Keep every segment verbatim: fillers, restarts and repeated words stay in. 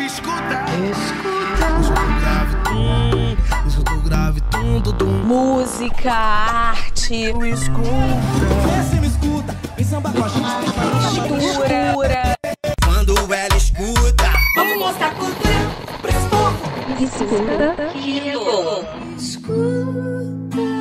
Escuta, escuta, escuta grave, tum, escuta grave, tum, tum, tum. Música, arte, escuta. Vê se me escuta, vem samba com a gente, cultura. Quando ela escuta, Vamos mostrar cultura pros povos. Escuta, que é bom. escuta.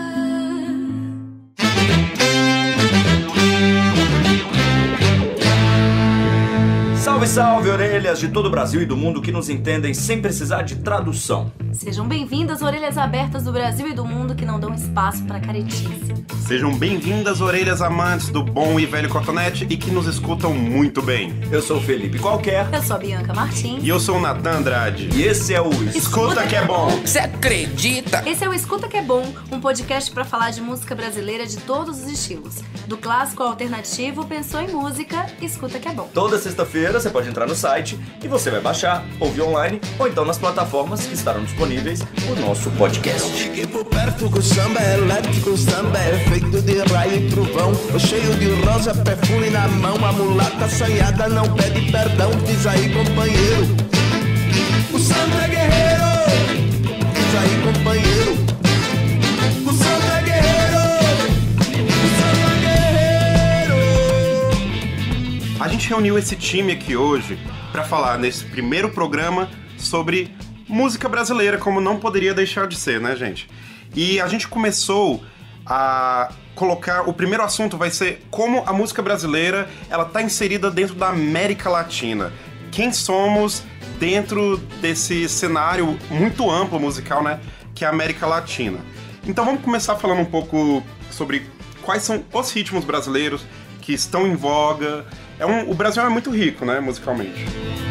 Salve, salve, orelhas de todo o Brasil e do mundo que nos entendem sem precisar de tradução. Sejam bem-vindas, orelhas abertas do Brasil e do mundo que não dão espaço para caretice. Sejam bem-vindas, orelhas amantes do bom e velho cotonete e que nos escutam muito bem. Eu sou o Felipe Qualquer. Eu sou a Bianca Martins. E eu sou o Natan Andrade. E esse é o Escuta que é bom. Você acredita? Esse é o Escuta que é bom, um podcast para falar de música brasileira de todos os estilos. Do clássico ao alternativo, pensou em música, escuta que é bom. Toda sexta-feira você pode entrar no site e você vai baixar, ouvir online ou então nas plataformas que estarão disponíveis o nosso podcast. Cheguei por perto com samba elétrico, samba é feito de raio e trovão. Cheio de rosa, perfume na mão, a mulata assanhada não pede perdão. Diz aí, companheiro, o samba é guerreiro. Diz aí, companheiro, o samba é guerreiro. O samba é guerreiro. A gente reuniu esse time aqui hoje para falar nesse primeiro programa sobre música brasileira, como não poderia deixar de ser, né, gente? E a gente começou a colocar... O primeiro assunto vai ser como a música brasileira ela tá inserida dentro da América Latina. Quem somos dentro desse cenário muito amplo musical, né, que é a América Latina. Então vamos começar falando um pouco sobre quais são os ritmos brasileiros que estão em voga. É um, o Brasil é muito rico, né, musicalmente.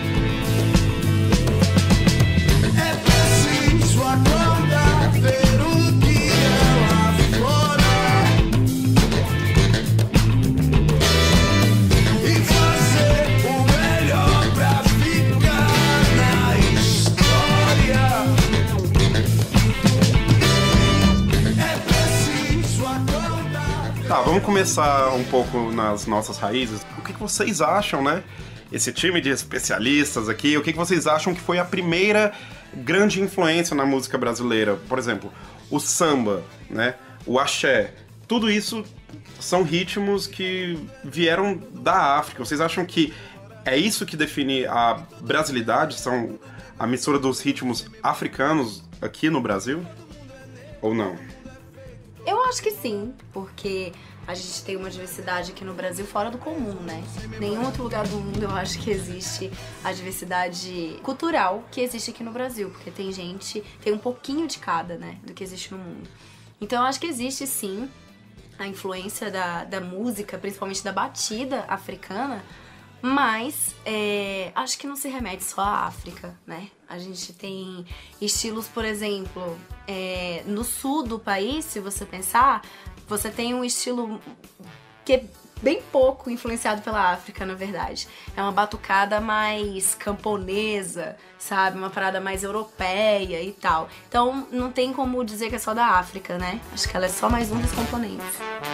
É preciso acordar, ver o que é lá fora e fazer o melhor pra ficar na história. É preciso acordar. Tá, vamos começar um pouco nas nossas raízes. O que que vocês acham, né? Esse time de especialistas aqui, o que que vocês acham que foi a primeira grande influência na música brasileira? Por exemplo, o samba, né? O axé. Tudo isso são ritmos que vieram da África. Vocês acham que é isso que define a brasilidade? São a mistura dos ritmos africanos aqui no Brasil? Ou não? Eu acho que sim, porque a gente tem uma diversidade aqui no Brasil fora do comum, né? Nenhum outro lugar do mundo eu acho que existe a diversidade cultural que existe aqui no Brasil, porque tem gente, tem um pouquinho de cada, né, do que existe no mundo. Então eu acho que existe sim a influência da, da música, principalmente da batida africana, mas é, acho que não se remete só à África, né? A gente tem estilos, por exemplo, é, no sul do país, se você pensar, você tem um estilo que é bem pouco influenciado pela África, na verdade. É uma batucada mais camponesa, sabe? Uma parada mais europeia e tal. Então, não tem como dizer que é só da África, né? Acho que ela é só mais um dos componentes.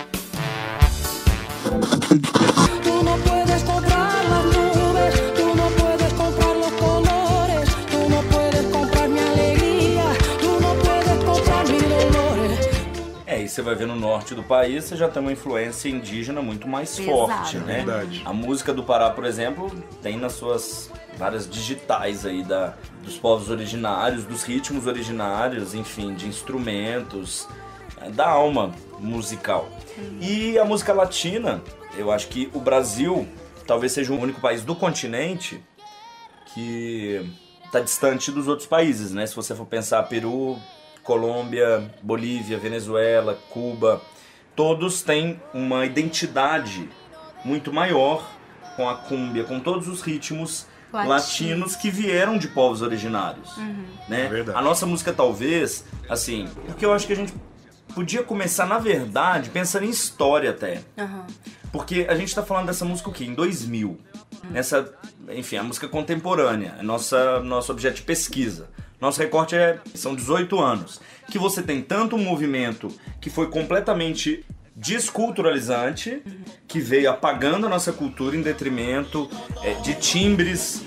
Tú no puedes comprar las nubes, tú no puedes comprar los colores, tú no puedes comprar mi alegría, tú no puedes comprar mi dolores. É, e você vai ver no norte do país, você já tem uma influência indígena muito mais Exato. forte, né? Verdade. A música do Pará, por exemplo, tem nas suas várias digitais aí da, dos povos originários, dos ritmos originários, enfim, de instrumentos, da alma musical. E a música latina, eu acho que o Brasil talvez seja o único país do continente que está distante dos outros países, né? Se você for pensar Peru, Colômbia, Bolívia, Venezuela, Cuba, todos têm uma identidade muito maior com a cúmbia, com todos os ritmos Latinos. latinos que vieram de povos originários, né? É verdade. A nossa música talvez, assim, porque eu acho que a gente podia começar, na verdade, pensando em história até. Uhum. Porque a gente tá falando dessa música o quê? Em dois mil. Nessa, enfim, a música contemporânea, é nossa, nosso objeto de pesquisa. Nosso recorte é, são dezoito anos. Que você tem tanto um movimento que foi completamente desculturalizante, que veio apagando a nossa cultura em detrimento é, de timbres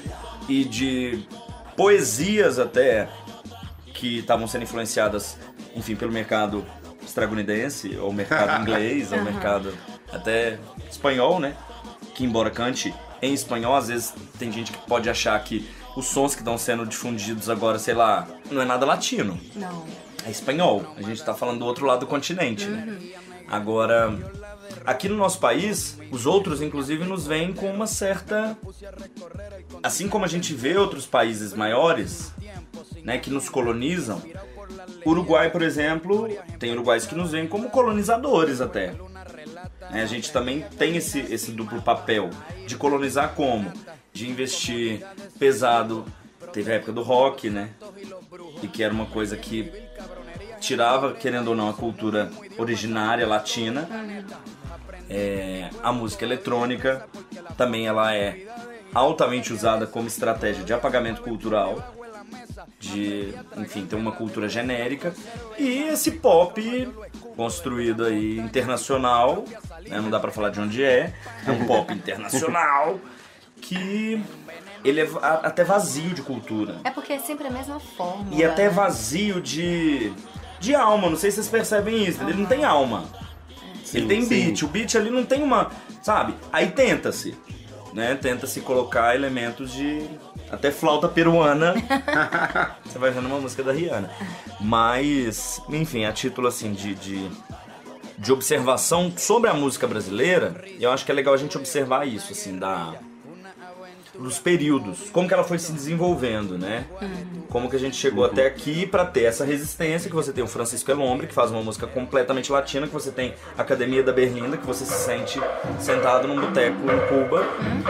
e de poesias até que estavam sendo influenciadas, enfim, pelo mercado estadunidense, ou mercado inglês, ou mercado até espanhol, né? Que embora cante em espanhol, às vezes tem gente que pode achar que os sons que estão sendo difundidos agora, sei lá, não é nada latino. Não. É espanhol. A gente tá falando do outro lado do continente, né? Agora, aqui no nosso país, os outros, inclusive, nos veem com uma certa... Assim como a gente vê outros países maiores, né, que nos colonizam, Uruguai, por exemplo, tem uruguaios que nos veem como colonizadores até. A gente também tem esse, esse duplo papel de colonizar como? De investir pesado. Teve a época do rock, né? E que era uma coisa que tirava, querendo ou não, a cultura originária latina. É, a música eletrônica também ela é altamente usada como estratégia de apagamento cultural. De, enfim, ter uma cultura genérica. E esse pop construído aí internacional, né, não dá pra falar de onde é, é um pop internacional que ele é até vazio de cultura. É porque é sempre a mesma forma. E até vazio de, de alma, não sei se vocês percebem isso, uhum. Ele não tem alma. Sim, ele tem beat, sim. O beat ali não tem uma, sabe? Aí tenta-se, né? Tenta-se colocar elementos de... Até flauta peruana, você vai vendo uma música da Rihanna. Mas, enfim, a título assim de, de, de observação sobre a música brasileira, eu acho que é legal a gente observar isso, assim, da, dos períodos, como que ela foi se desenvolvendo, né? Como que a gente chegou até aqui pra ter essa resistência, que você tem o Francisco Elombre, que faz uma música completamente latina, que você tem a Academia da Berlinda, que você se sente sentado num boteco em Cuba.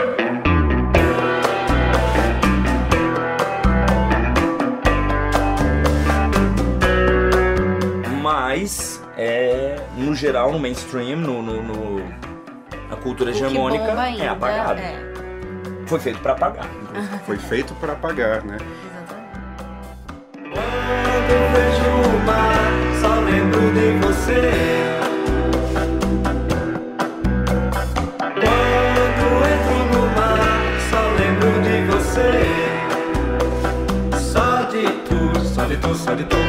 Mas, é, no geral, no mainstream, no, no, no a cultura hegemônica ainda, é apagada. É. Foi feito pra apagar. Uhum. Foi feito pra apagar, né? Exatamente. Quando vejo o mar, só lembro de você. Quando entro no mar, só lembro de você. Só de tu, só de tu, só de tu.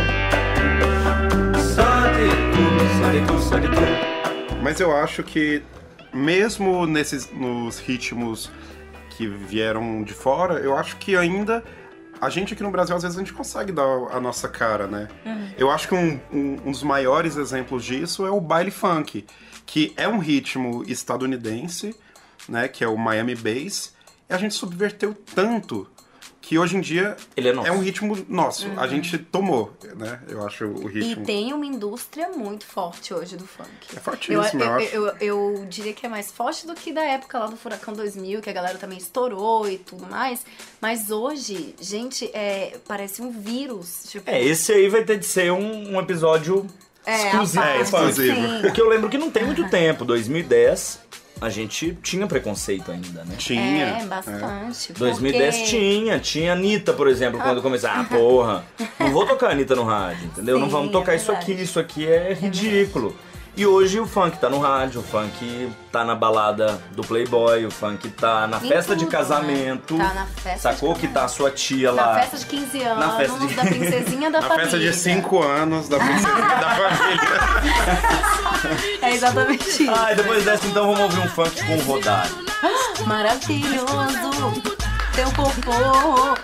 Mas eu acho que mesmo nesses nos ritmos que vieram de fora, eu acho que ainda a gente aqui no Brasil às vezes a gente consegue dar a nossa cara, né? Uhum. Eu acho que um, um, um dos maiores exemplos disso é o baile funk, que é um ritmo estadunidense, né? Que é o Miami Bass, e a gente subverteu tanto que hoje em dia Ele é, nosso. é um ritmo nosso. Uhum. A gente tomou, né? Eu acho o ritmo... E tem uma indústria muito forte hoje do funk. É fortíssimo, eu, eu, eu acho. Eu, eu, eu diria que é mais forte do que da época lá do Furacão dois mil, que a galera também estourou e tudo mais. Mas hoje, gente, é, parece um vírus. Tipo... É, esse aí vai ter de ser um, um episódio é, exclusivo. É, exclusivo. Porque eu lembro que não tem muito tempo, dois mil e dez... A gente tinha preconceito ainda, né? Tinha. É, bastante. É. dois mil e dez porque... tinha. Tinha a Anitta, por exemplo, quando começava. Ah, porra, não vou tocar a Anitta no rádio, entendeu? Sim, não vamos tocar é isso aqui, verdade. isso aqui é ridículo. E hoje o funk tá no rádio, o funk tá na balada do Playboy, o funk tá na Em festa tudo, de casamento. Né? Tá na festa Sacou de que tá a sua tia lá. Na festa de quinze anos, Na festa de- da princesinha da Na família. festa de cinco anos da princesa da família. É exatamente isso. Ah, e depois dessa então vamos ouvir um funk com o Rodário. Maravilhoso, teu popô.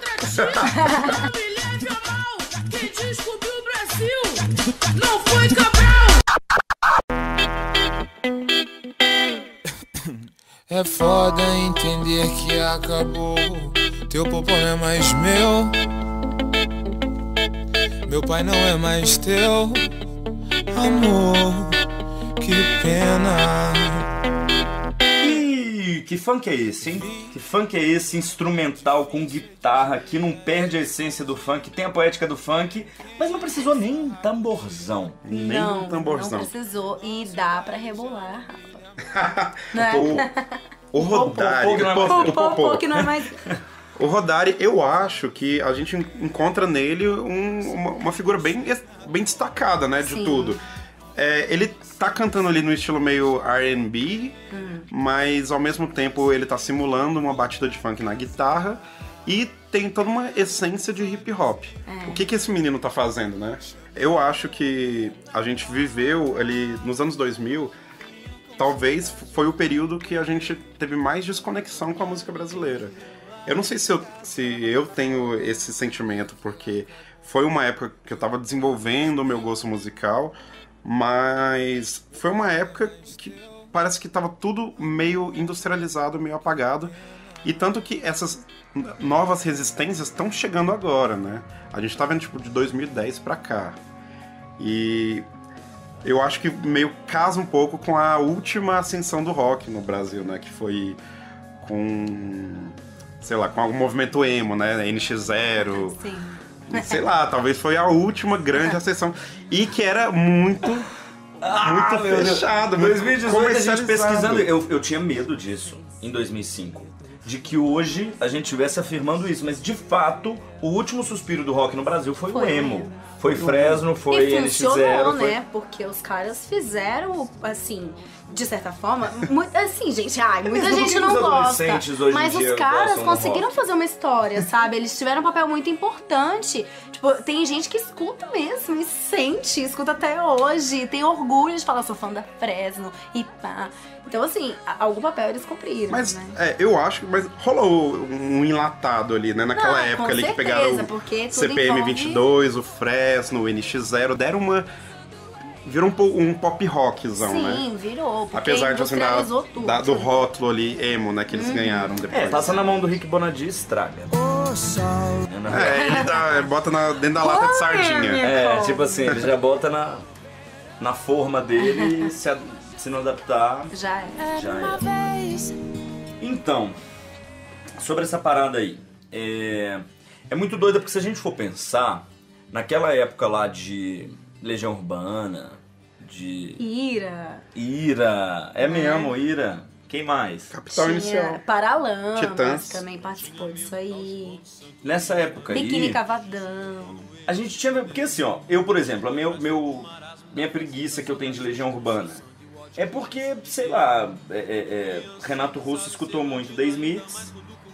Quem descobriu o Brasil não foi Cabral. É foda entender que acabou. Teu popô não é mais meu. Meu pai não é mais teu. Amor, que pena. E que funk é esse, hein? Que funk é esse instrumental com guitarra que não perde a essência do funk, tem a poética do funk, mas não precisou nem tamborzão. Nem Não, um tamborzão. não precisou. E dá pra rebolar, Rafa. Né? O, o Rodari, Popô, que não é mais- o O Popô. popô que não é mais... O Rodari, eu acho que a gente encontra nele um- uma, uma figura bem, bem destacada, né, de Sim. tudo. É, ele tá cantando ali no estilo meio R and B, Hum. mas ao mesmo tempo ele tá simulando uma batida de funk na guitarra e tem toda uma essência de hip hop. É. O que que esse menino tá fazendo, né? Eu acho que a gente viveu ali nos anos dois mil, talvez foi o período que a gente teve mais desconexão com a música brasileira. Eu não sei se eu, se eu tenho esse sentimento, porque foi uma época que eu tava desenvolvendo o meu gosto musical, mas foi uma época que parece que tava tudo meio industrializado, meio apagado, e tanto que essas novas resistências estão chegando agora, né? A gente tá vendo, tipo, de dois mil e dez pra cá. E eu acho que meio casa um pouco com a última ascensão do rock no Brasil, né? Que foi com, sei lá, com o movimento emo, né? N X Zero. Sim. Sei lá, talvez foi a última grande ascensão. E que era muito, Ah, muito meu Deus. fechado, muito dois mil e dezoito, a gente comercializado. pesquisando, eu, eu tinha medo disso em dois mil e cinco. De que hoje a gente estivesse afirmando isso, mas de fato, o último suspiro do rock no Brasil foi, Foi o o emo. emo. Foi Fresno, foi E N X funcionou, Zero. Foi... né? Porque os caras fizeram, assim, de certa forma, muito, assim, gente, ai, muita mesmo gente que não os gosta. adolescentes hoje em Mas dia os caras gostam do conseguiram rock. fazer uma história, sabe? Eles tiveram um papel muito importante. Tipo, tem gente que escuta mesmo e sente, escuta até hoje, tem orgulho de falar, sou fã da Fresno e pá. Então, assim, a- algum papel eles cumpriram, Mas né? é, eu acho que mas rolou um enlatado ali, né? Naquela Não, época com ali que certeza, pegaram porque o tudo C P M envolve- vinte e dois, o Fresno, o N X Zero, deram uma... Virou um, po- um pop rockzão, né? Sim, virou, porque Apesar de, assim, da, industrializou tudo. da- do rótulo ali, emo, né? Que eles ganharam depois. É, passa na mão do Rick Bonadio e estraga. É, na- É, ele dá, bota na, dentro da lata de sardinha. É, tipo assim, ele já bota na, na forma dele e se, a- se não adaptar, Já é. já é. Então, sobre essa parada aí, é, é muito doida porque se a gente for pensar, naquela época lá de Legião Urbana, de Ira. Ira, é mesmo, Ira, quem mais? Capital Inicial. Tinha Paralamas Titãs. também participou disso aí. Nessa época Biquíni aí, Cavadão. a gente tinha, porque assim, ó, eu por exemplo, a meu, meu, minha preguiça que eu tenho de Legião Urbana é porque, sei lá, é, é, é, Renato Russo escutou muito The Smiths,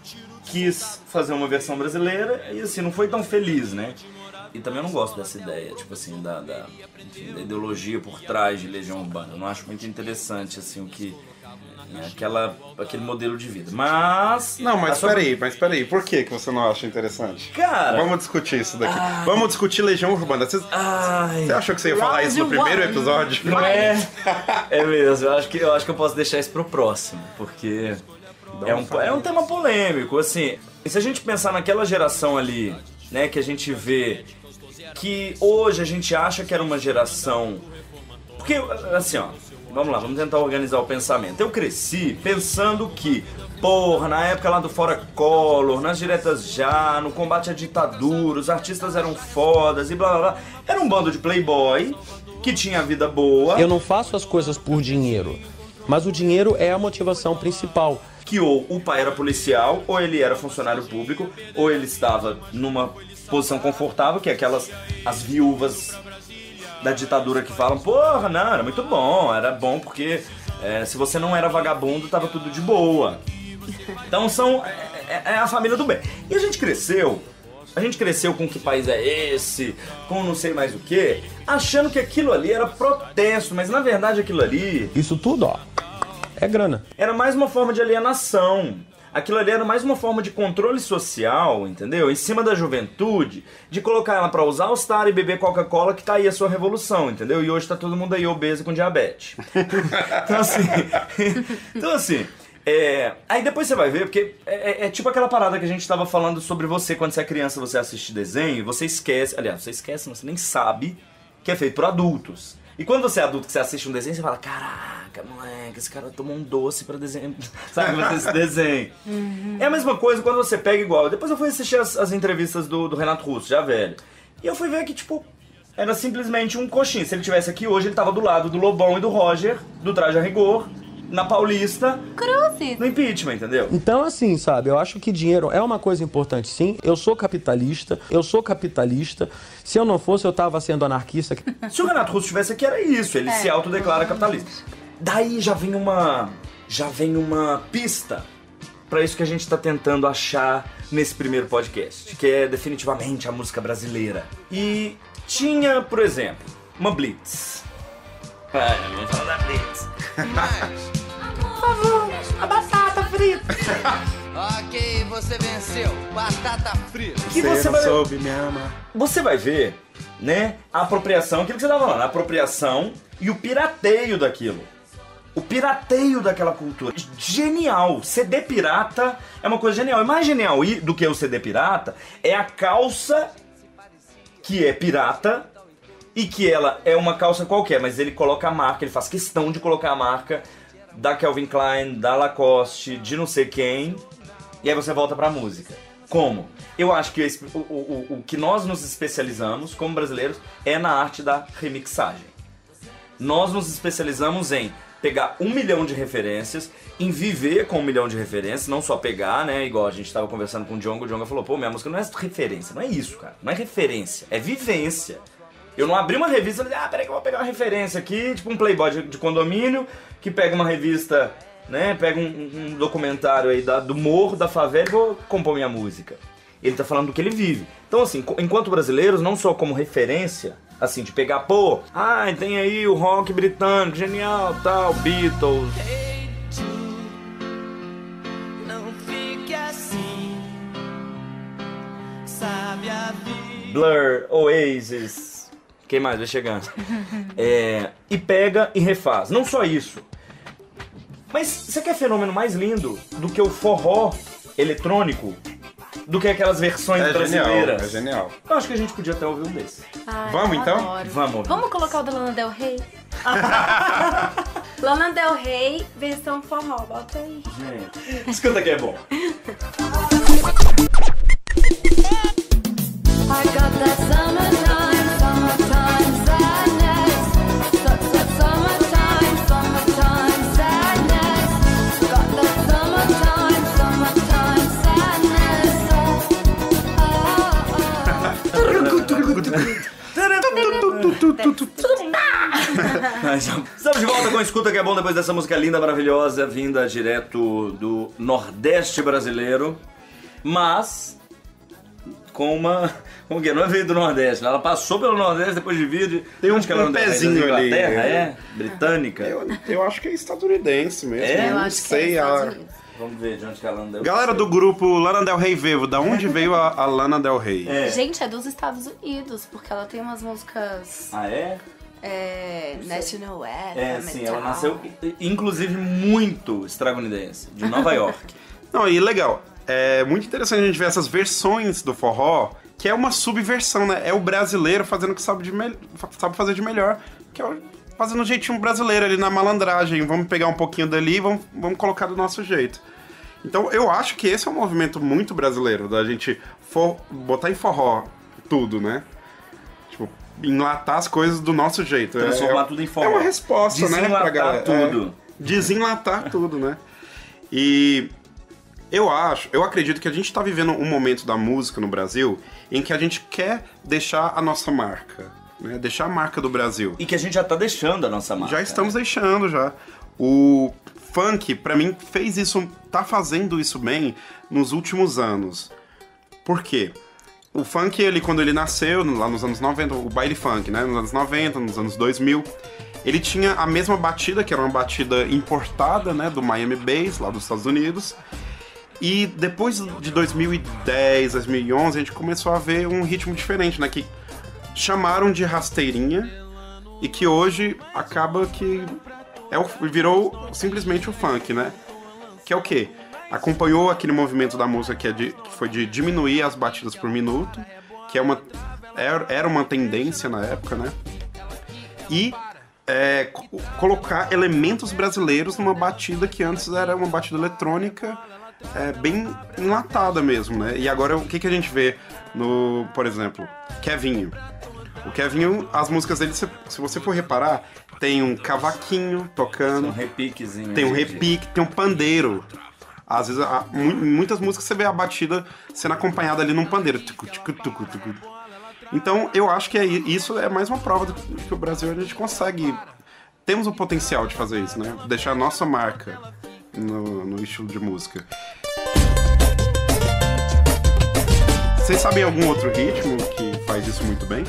quis fazer uma versão brasileira e assim, não foi tão feliz, né? E também eu não gosto dessa ideia, tipo assim, da, da, enfim, da ideologia por trás de Legião Urbana. Eu não acho muito interessante, assim, o que... é, aquela, aquele modelo de vida. Mas... Não, mas a sua- peraí, mas peraí. Por que, que você não acha interessante? Cara... Vamos discutir isso daqui. Vamos discutir Legião Urbana. Você, Ai... você achou que você ia falar isso no Round primeiro one. episódio? Não é? É mesmo, eu acho que eu acho que eu posso deixar isso pro próximo, porque é um, é um tema polêmico, assim. E se a gente pensar naquela geração ali, né, que a gente vê que hoje a gente acha que era uma geração. Porque, assim, ó, vamos lá, vamos tentar organizar o pensamento. Eu cresci pensando que, porra, na época lá do Fora Collor, nas diretas já, no combate à ditadura, os artistas eram fodas e blá blá blá. Era um bando de playboy que tinha a vida boa. Eu não faço as coisas por dinheiro, mas o dinheiro é a motivação principal. Que ou o pai era policial, ou ele era funcionário público, ou ele estava numa posição confortável, que é aquelas as viúvas da ditadura que falam, porra, não, era muito bom, era bom porque é, se você não era vagabundo, tava tudo de boa. Então são é, é a família do bem. E a gente cresceu, a gente cresceu com que país é esse, com não sei mais o que, achando que aquilo ali era protesto, mas na verdade aquilo ali Isso tudo, ó, é grana. era mais uma forma de alienação. Aquilo ali era mais uma forma de controle social, entendeu? Em cima da juventude, de colocar ela pra usar All-Star e beber Coca-Cola, que tá aí a sua revolução, entendeu? E hoje tá todo mundo aí obeso com diabetes. Então assim, então assim, é, aí depois você vai ver, porque é, é- é tipo aquela parada que a gente tava falando sobre você, quando você é criança, você assiste desenho, você esquece, aliás, você esquece, mas você nem sabe que é feito por adultos. E quando você é adulto que você assiste um desenho, você fala, caraca, moleque, esse cara tomou um doce pra desenho, sabe, fazer esse desenho. É a mesma coisa quando você pega igual. Depois eu fui assistir as, as entrevistas do, do Renato Russo, já velho. E eu fui ver que, tipo, era simplesmente um coxinha. Se ele tivesse aqui hoje, ele tava do lado do Lobão e do Roger, do Traje a Rigor, na Paulista, Cruzes. no impeachment, entendeu? Então, assim, sabe, eu acho que dinheiro é uma coisa importante, sim. Eu sou capitalista, eu sou capitalista. Se eu não fosse, eu tava sendo anarquista. Se o Renato Russo estivesse aqui, era isso. Ele se autodeclara capitalista. Daí já vem uma... Já vem uma pista para isso que a gente está tentando achar nesse primeiro podcast, que é definitivamente a música brasileira. E tinha, por exemplo, uma Blitz. Ah, vamos falar da Blitz. Por favor, a batata frita. Ok, você venceu. Batata frita. Que você, não vai... soube me amar. Você vai ver, né, a apropriação, aquilo que você estava falando, a apropriação e o pirateio daquilo. O pirateio daquela cultura. Genial. C D pirata é uma coisa genial. E mais genial do que o C D pirata é a calça que é pirata e que ela é uma calça qualquer, mas ele coloca a marca, ele faz questão de colocar a marca da Calvin Klein, da Lacoste, de não sei quem, e aí você volta pra música. Como? Eu acho que esse, o, o, o que nós nos especializamos como brasileiros é na arte da remixagem. Nós nos especializamos em pegar um milhão de referências, em viver com um milhão de referências, não só pegar, né, igual a gente tava conversando com o Djonga, o Djonga falou, pô, minha música não é referência, não é isso, cara, não é referência, é vivência. Eu não abri uma revista e falei, ah, peraí que eu vou pegar uma referência aqui, tipo um playboy de, de condomínio, que pega uma revista, né, pega um, um documentário aí da, do morro, da favela e vou compor minha música. Ele tá falando do que ele vive. Então, assim, enquanto brasileiros, não só como referência, assim, de pegar, pô, ah, tem aí o rock britânico, genial, tal, Beatles. Não fique assim. Sabe a vida. Blur, Oasis, quem mais vai chegando? É, e pega e refaz. Não só isso. Mas você quer fenômeno mais lindo do que o forró eletrônico? Do que aquelas versões É brasileiras? genial, é genial. Eu acho que a gente podia até ouvir um desses. Ai, Vamos, eu então? adoro. Vamos ouvir. Vamos colocar o da Lana Del Rey? Lana Del Rey, versão forró, bota aí. Gente, escuta que é bom. I got that summertime, summertime sadness. Su- su- Summertime, summertime sadness. Got that summertime, summertime sadness. Estamos de volta com Escuta que é bom depois dessa música linda, maravilhosa, vinda direto do Nordeste brasileiro, mas com uma... Como que é? Não é veio do Nordeste, ela passou pelo Nordeste depois de vir de... Tem um, Onde que ela um anda? pezinho Da ali. Inglaterra, né? é? Britânica? Eu, eu acho que é estadunidense mesmo. É? Eu não acho que sei. é a... Estados Unidos. Vamos ver de onde que ela anda. Galera do grupo Lana Del Rey Vevo, da onde veio a, a Lana Del Rey? É. Gente, é dos Estados Unidos, porque ela tem umas músicas Ah, é? é, National Anthem É, e sim, tal. ela nasceu, inclusive, muito estadunidense, de Nova York. Não, e legal, é muito interessante a gente ver essas versões do forró, que é uma subversão, né? É o brasileiro fazendo o que sabe, de me... sabe fazer de melhor, que é o... fazendo um jeitinho brasileiro ali na malandragem. Vamos pegar um pouquinho dali e vamos, vamos colocar do nosso jeito. Então eu acho que esse é um movimento muito brasileiro, da gente for... botar em forró tudo, né? Tipo, enlatar as coisas do nosso jeito. Transformar é, tudo em forró. É uma resposta, né? Desenlatar Pra galera. tudo. É, desenlatar tudo, né? E eu acho, eu acredito que a gente tá vivendo um momento da música no Brasil em que a gente quer deixar a nossa marca, né? Deixar a marca do Brasil. E que a gente já tá deixando a nossa marca. Já estamos deixando, já. O funk, pra mim, fez isso, tá fazendo isso bem nos últimos anos. Por quê? O funk, ele, quando ele nasceu, lá nos anos noventa, o baile funk, né? Nos anos noventa, nos anos dois mil, ele tinha a mesma batida, que era uma batida importada, né? Do Miami Bass, lá dos Estados Unidos. E depois de dois mil e dez, dois mil e onze, a gente começou a ver um ritmo diferente, né? Que chamaram de rasteirinha e que hoje acaba que é o, virou simplesmente o funk, né? Que é o quê? Acompanhou aquele movimento da música que, é de, que foi de diminuir as batidas por minuto, que é uma, era, era uma tendência na época, né? E é, co- colocar elementos brasileiros numa batida que antes era uma batida eletrônica é, bem enlatada mesmo, né? E agora o que, que a gente vê no, por exemplo, Kevinho. O Kevinho, as músicas dele, se, se você for reparar, tem um cavaquinho tocando, Um repiquezinho. tem um de- repique, tem um pandeiro. Às vezes, a- mu- em muitas músicas você vê a batida sendo acompanhada ali num pandeiro. Tucu, tucu, tucu, tucu. Então, eu acho que é, i- isso é mais uma prova do que o Brasil a gente consegue. Temos o potencial de fazer isso, né? Deixar a nossa marca no, no estilo de música. Vocês sabem algum outro ritmo que faz isso muito bem?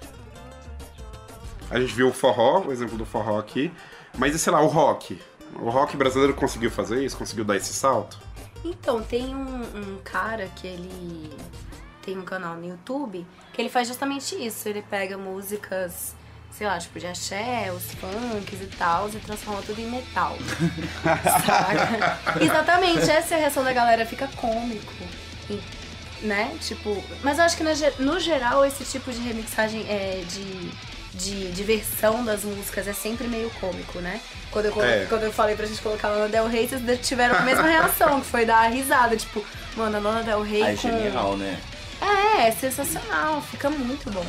A gente viu o forró, o exemplo do forró aqui, mas e sei lá, o rock? O rock brasileiro conseguiu fazer isso? Conseguiu dar esse salto? Então, tem um, um cara que ele tem um canal no YouTube que ele faz justamente isso. Ele pega músicas, sei lá, tipo de axé, os funks e tal, e transforma tudo em metal. Saca? Exatamente, essa é a reação da galera, fica cômico. E, né? Tipo, mas eu acho que no, no geral esse tipo de remixagem é de, de, de versão das músicas é sempre meio cômico, né? Quando eu, coloquei, é. quando eu falei pra gente colocar a Lana Del Rey, vocês tiveram a mesma reação, que foi dar a risada, tipo, mano, a Lana Del Rey é com... genial, né? É, é sensacional, fica muito bom.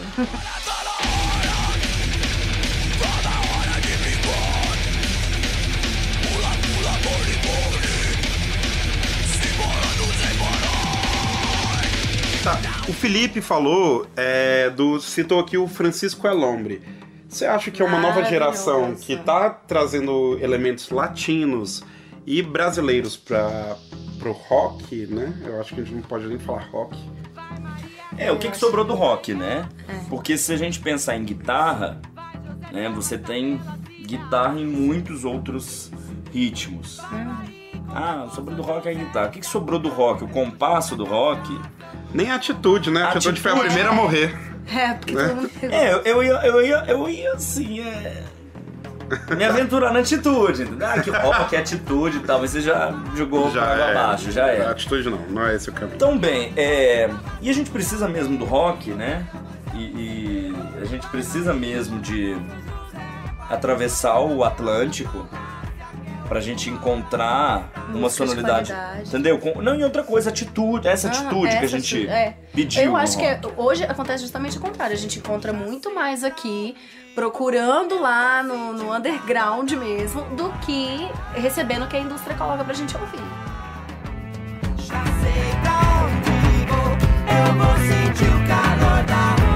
Tá, o Felipe falou, é, do, citou aqui o Francisco Elombre. Você acha que é uma nova geração que tá trazendo elementos latinos e brasileiros para pro rock, né? Eu acho que a gente não pode nem falar rock. É, o que, que sobrou do rock, né? É. Porque se a gente pensar em guitarra, né, você tem guitarra em muitos outros ritmos. Hum. Ah, sobrou do rock é a guitarra. O que, que sobrou do rock? O compasso do rock? Nem a atitude, né? A atitude, atitude foi a primeira a morrer. É, porque né? todo mundo... É, eu, eu, ia, eu, ia, eu ia assim, é... me aventurar na atitude, entendeu? Ah, que rock, que atitude e tal, mas você já jogou já pra é, abaixo, já é. A atitude não, não é esse o caminho. Então, bem, é... e a gente precisa mesmo do rock, né? E, e a gente precisa mesmo de atravessar o Atlântico pra gente encontrar música uma sonoridade, entendeu? Não, e outra coisa, atitude, essa ah, atitude essa que a gente é. pediu. Eu acho que é, hoje acontece justamente o contrário, a gente encontra muito mais aqui, procurando lá no, no underground mesmo, do que recebendo o que a indústria coloca pra gente ouvir. Já sei pra onde vou, eu vou sentir o calor da rua.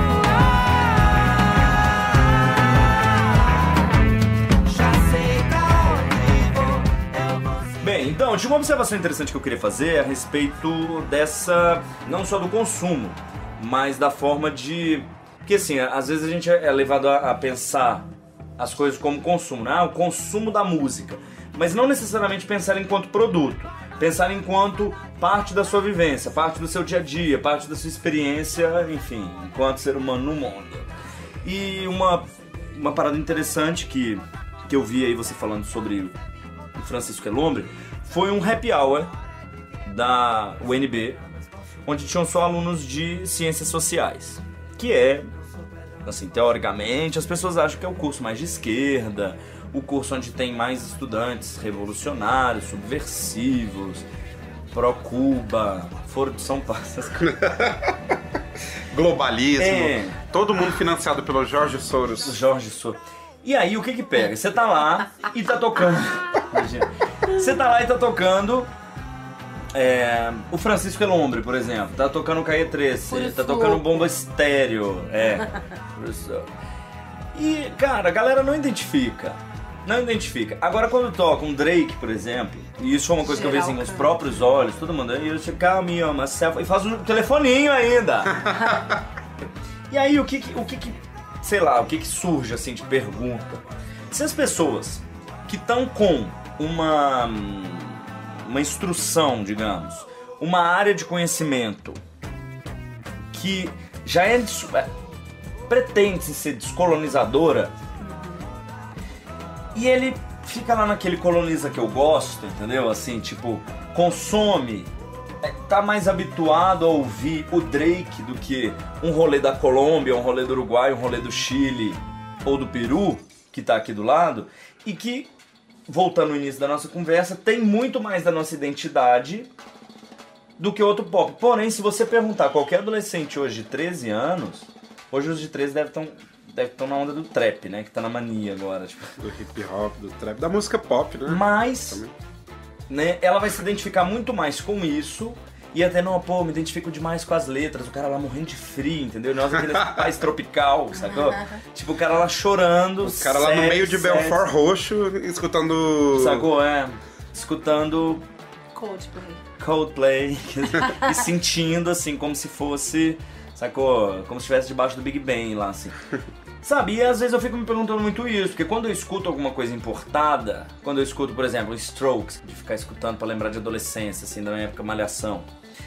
Bem, então, tinha uma observação interessante que eu queria fazer a respeito dessa, não só do consumo, mas da forma de... Porque assim, às vezes a gente é levado a, a pensar as coisas como consumo, né? Ah, o consumo da música, mas não necessariamente pensar enquanto produto, pensar enquanto parte da sua vivência, parte do seu dia a dia, parte da sua experiência, enfim, enquanto ser humano no mundo. E uma, uma parada interessante que, que eu vi aí você falando sobre o Francisco Elombre, foi um happy hour da U N B, onde tinham só alunos de ciências sociais, que é, assim, teoricamente, as pessoas acham que é o curso mais de esquerda, o curso onde tem mais estudantes revolucionários, subversivos, pró-Cuba, Foro de São Paulo, essas coisas. Globalismo, é. Todo mundo financiado pelo Jorge Soros. Jorge Soros. E aí, o que que pega? Você tá lá e tá tocando... Você tá lá e tá tocando... É, o Francisco Elombre, por exemplo. Tá tocando o Caê treze, tá tocando Bomba Estéreo. É. E, cara, a galera não identifica. Não identifica. Agora, quando toca um Drake, por exemplo, e isso foi uma coisa Geral, que eu vi assim, com os próprios olhos, todo mundo... E eu chego, me ama, e faz um telefoninho ainda. E aí, o que que... O que, que sei lá, o que que surge assim de pergunta? Se as pessoas que estão com uma, uma instrução, digamos, uma área de conhecimento que já é, pretende ser descolonizadora, e ele fica lá naquele coloniza que eu gosto, entendeu? Assim, tipo, consome, tá mais habituado a ouvir o Drake do que um rolê da Colômbia, um rolê do Uruguai, um rolê do Chile ou do Peru, que tá aqui do lado, e que, voltando ao início da nossa conversa, tem muito mais da nossa identidade do que outro pop. Porém, se você perguntar a qualquer adolescente hoje de treze anos, hoje os de treze devem estar deve estar na onda do trap, né, que tá na mania agora. Tipo. Do hip hop, do trap, da música pop, né? Mas... Também. Né, ela vai se identificar muito mais com isso e até, não, pô, me identifico demais com as letras, o cara lá morrendo de frio, entendeu? Nós aquele país tropical, sacou? Tipo, o cara lá chorando, o cara lá no meio de Belfort Roxo, escutando... Sacou, é, escutando Coldplay. Coldplay, e sentindo assim, como se fosse, sacou? Como se estivesse debaixo do Big Bang lá, assim. Sabe, e às vezes eu fico me perguntando muito isso, porque quando eu escuto alguma coisa importada, quando eu escuto, por exemplo, Strokes, de ficar escutando pra lembrar de adolescência, assim, da minha época Malhação.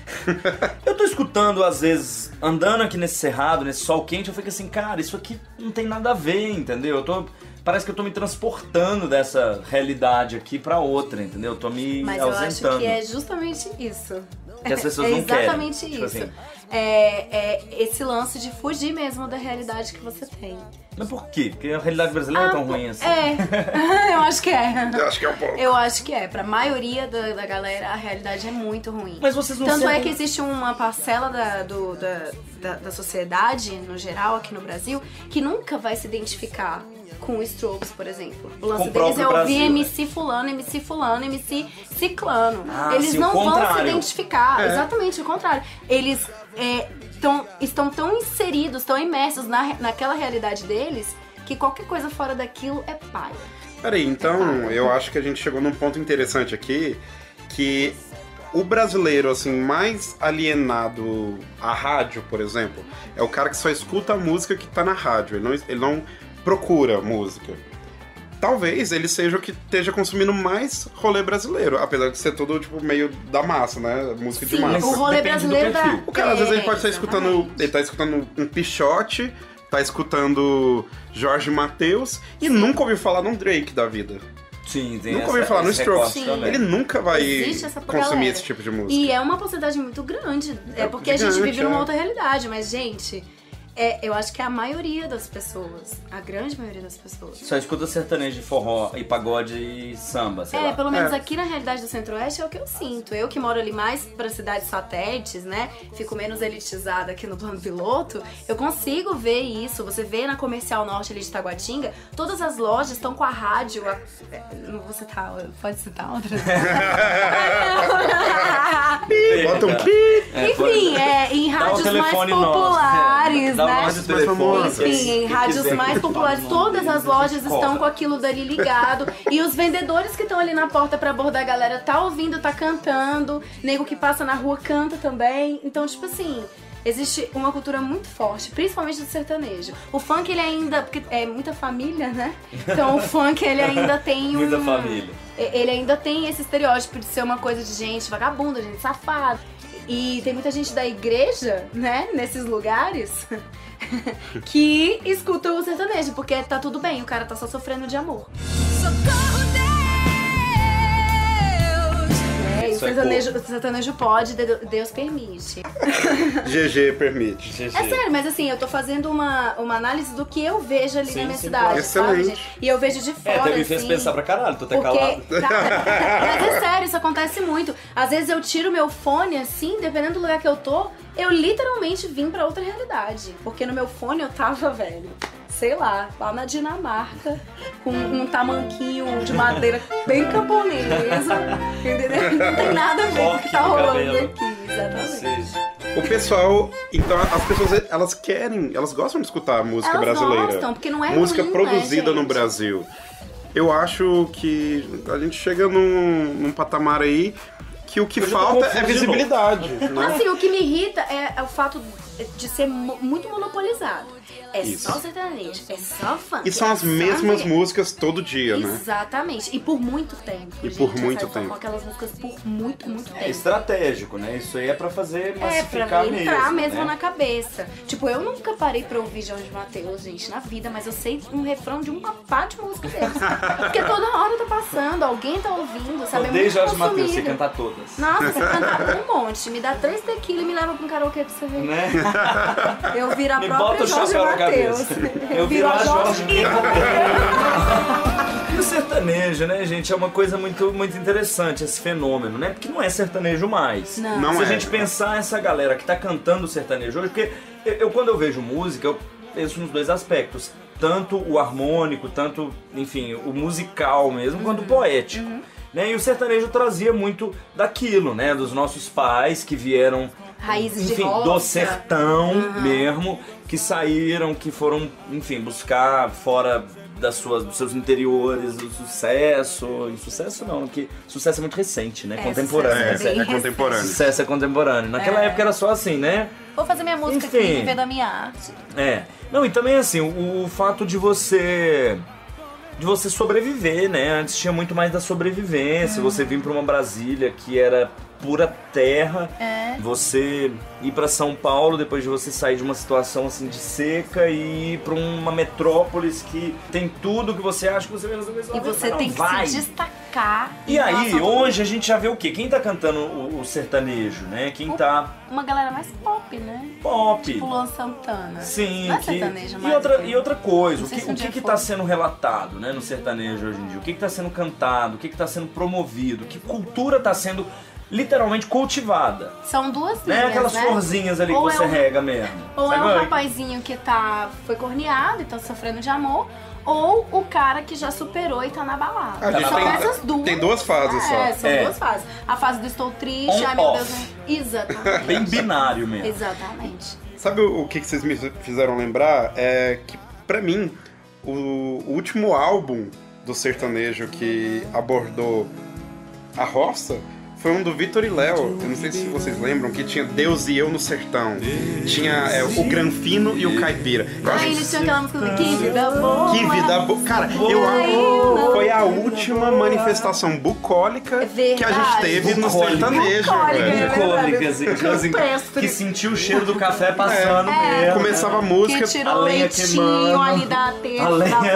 Eu tô escutando, às vezes, andando aqui nesse cerrado, nesse sol quente, eu fico assim, cara, isso aqui não tem nada a ver, entendeu? Eu tô... Parece que eu tô me transportando dessa realidade aqui pra outra, entendeu? Eu tô me Mas ausentando. eu acho que é justamente isso. Que as pessoas é não querem. exatamente Tipo isso. assim. É, é esse lance de fugir mesmo da realidade que você tem. Mas por quê? Porque a realidade brasileira Ah, é tão ruim assim. É, eu acho que é. Eu acho que é um pouco. Eu acho que é. Pra maioria da, da galera, a realidade é muito ruim. Mas vocês não Tanto é sentem- que existe uma parcela da, do- da, da, da sociedade, no geral, aqui no Brasil, que nunca vai se identificar com o Strokes, por exemplo. O lance Com o deles é próprio ouvir Brasil, M C fulano, M C fulano, M C ciclano. Ah, Eles sim, o não vão se contrário. identificar. É. Exatamente o contrário. Eles é, tão, estão tão inseridos, tão imersos na, naquela realidade deles, que qualquer coisa fora daquilo é paia. Peraí, então eu acho que a gente chegou num ponto interessante aqui, que o brasileiro, assim, mais alienado à rádio, por exemplo, é o cara que só escuta a música que tá na rádio, ele não, ele não procura música. Talvez ele seja o que esteja consumindo mais rolê brasileiro, apesar de ser todo, tipo, meio da massa, né? Música de Sim, massa. o rolê Depende do brasileiro da... perfil. O cara, às vezes, ele É, pode estar escutando. exatamente. Ele tá escutando um Pichote, tá escutando Jorge Mateus e nunca ouviu falar num Drake da vida. Sim, tem Nunca essa- ouviu falar no esse Strokes. recorte também. Ele nunca vai Existe essa consumir galera. esse tipo de música. E é uma porcentagem muito grande. É porque a gente gigante, vive numa é. outra realidade. Mas, gente, é, eu acho que é a maioria das pessoas. A grande maioria das pessoas. Só escuta sertanejo de forró e pagode e samba, sei É, lá. pelo menos É. aqui na realidade do Centro-Oeste é o que eu sinto. Eu que moro ali mais para cidades satélites, né? Fico menos elitizada aqui no plano piloto. Eu consigo ver isso. Você vê na Comercial Norte ali de Taguatinga, todas as lojas estão com a rádio. A... é, Não vou citar, pode citar outra? Bota um pi! É, pode- Enfim, é, em Dá o rádios mais telefone nosso. populares, Dá o né? nosso telefone. Enfim, em Quem rádios quiser mais que populares, fale o nome todas deles, as lojas a gente estão cobra. com aquilo dali ligado. E os vendedores que estão ali na porta pra abordar a galera tá ouvindo, tá cantando. Nego que passa na rua canta também. Então, tipo assim, existe uma cultura muito forte, principalmente do sertanejo. O funk, ele ainda, porque é muita família, né? Então o funk, ele ainda tem um... Muita família. Ele ainda tem esse estereótipo de ser uma coisa de gente vagabunda, gente safada. E tem muita gente da igreja, né, nesses lugares, que escuta o sertanejo, porque tá tudo bem, o cara tá só sofrendo de amor. Socorro, Deus! É, e o Isso é sertanejo, o sertanejo pode, de- Deus permite. G G permite. É sério, mas assim, eu tô fazendo uma, uma análise do que eu vejo ali Sim, na minha sim, cidade, claro. sabe, Excelente. gente? E eu vejo de É, fora, até me assim... fez pensar pra caralho, tô até calado. Porque, tá, mas é sério, isso acontece muito. Às vezes eu tiro meu fone assim, dependendo do lugar que eu tô, eu literalmente vim pra outra realidade. Porque no meu fone eu tava, velho, sei lá, lá na Dinamarca, com um tamanquinho de madeira bem camponesa, entendeu? Não tem nada a ver com o que tá Corte no rolando cabelo. aqui, exatamente. Vocês- O pessoal, então as pessoas, elas querem, elas gostam de escutar a música Elas brasileira. gostam, porque não é música ruim, produzida né, no gente? Brasil. Eu acho que a gente chega num, num patamar aí que o que Eu já tô falta é confuso de visibilidade, né? Assim, o que me irrita é, é o fato de ser mo- muito monopolizado. É Isso. só sertanejo, é só funk. E são é as só mesmas mulher. músicas todo dia, né? Exatamente. E por muito tempo. E gente, por muito sabe? tempo. Com aquelas músicas por muito, muito É tempo. estratégico, né? Isso aí é pra fazer É, massificar pra mesmo, entrar mesmo né? na cabeça. Tipo, eu nunca parei pra ouvir Jorge Mateus, gente, na vida, mas eu sei um refrão de uma pá de música deles. Porque toda hora tá passando, alguém tá ouvindo, sabe? É Odeio muito Jorge Mateus, consumido. você cantar todas. Nossa, você canta um monte. Me dá três tequila e me leva pra um karaokê pra você ver. Né? Eu viro a Me própria bota o Jorge chapéu na Mateus. cabeça. Eu, Eu viro a viro a Jorge. E o sertanejo, né, gente, é uma coisa muito, muito interessante, esse fenômeno, né? Porque não é sertanejo mais. Não. Não Se a é. gente pensar essa galera que tá cantando sertanejo hoje, porque eu, eu, quando eu vejo música, eu penso nos dois aspectos. Tanto o harmônico, tanto, enfim, o musical mesmo, Uhum. quanto o poético. Né? E o sertanejo trazia muito daquilo, né? Dos nossos pais que vieram, Raízes de enfim, roça. do sertão mesmo, que saíram, que foram, enfim, buscar fora das suas, dos seus interiores, do sucesso. E sucesso não, porque sucesso é muito recente, né? É, Contemporâneo. sucesso é bem É contemporâneo. Sucesso é contemporâneo. Naquela É. época era só assim, né? Vou fazer minha música Enfim. aqui, viver da minha arte. É. Não, e também assim, o, o fato de você. De você sobreviver, né? Antes tinha muito mais da sobrevivência. Hum. Você vir pra uma Brasília que era pura terra. É. Você ir pra São Paulo depois de você sair de uma situação assim de seca e ir pra uma metrópolis que tem tudo que você acha que você vai resolver sua E vida, você mas não tem que vai. se destacar. E em aí, relação a todo hoje a gente já vê o quê? Quem tá cantando o, o sertanejo, né? Quem tá Uma galera mais pop, né? pop. Tipo Luan Santana. Sim, Não é que- sertanejo, e, mas outra, tem. e outra coisa, Não o sei que, se um o que, dia que for. tá sendo relatado, né, no sertanejo hoje em dia? O que que tá sendo cantado? O que que tá sendo promovido? Que cultura tá sendo literalmente cultivada? São duas Né? linhas, Aquelas né? florzinhas ali Ou que você é um- rega mesmo. Ou é Sabe? um rapazinho que tá, foi corneado e tá sofrendo de amor, ou o cara que já superou e tá na balada. A gente São tem- essas duas. tem duas fases só. É, são É. duas fases. A fase do estou triste, On, ai meu off. Deus. né? Exatamente. Bem binário mesmo. Exatamente. Sabe o, o que, que vocês me fizeram lembrar? É que, pra mim, o, o último álbum do sertanejo que abordou a roça foi um do Vitor e Léo. Eu não sei se vocês lembram, que tinha Deus e Eu no Sertão. Tinha é, o Granfino e o Caipira. Eu acho Aí eles tinham aquela música do Que Vida Boa. que vida boa. Cara, eu acho foi a última manifestação bucólica É que a gente verdade. teve no Bucólica. sertanejo, Bucólica, velho. é verdade. Bucólicas, assim, Campestre. que sentiu o cheiro do café passando É. mesmo. Começava a Que música. tirou a o lenha leitinho queimando. ali da A teta da lenha.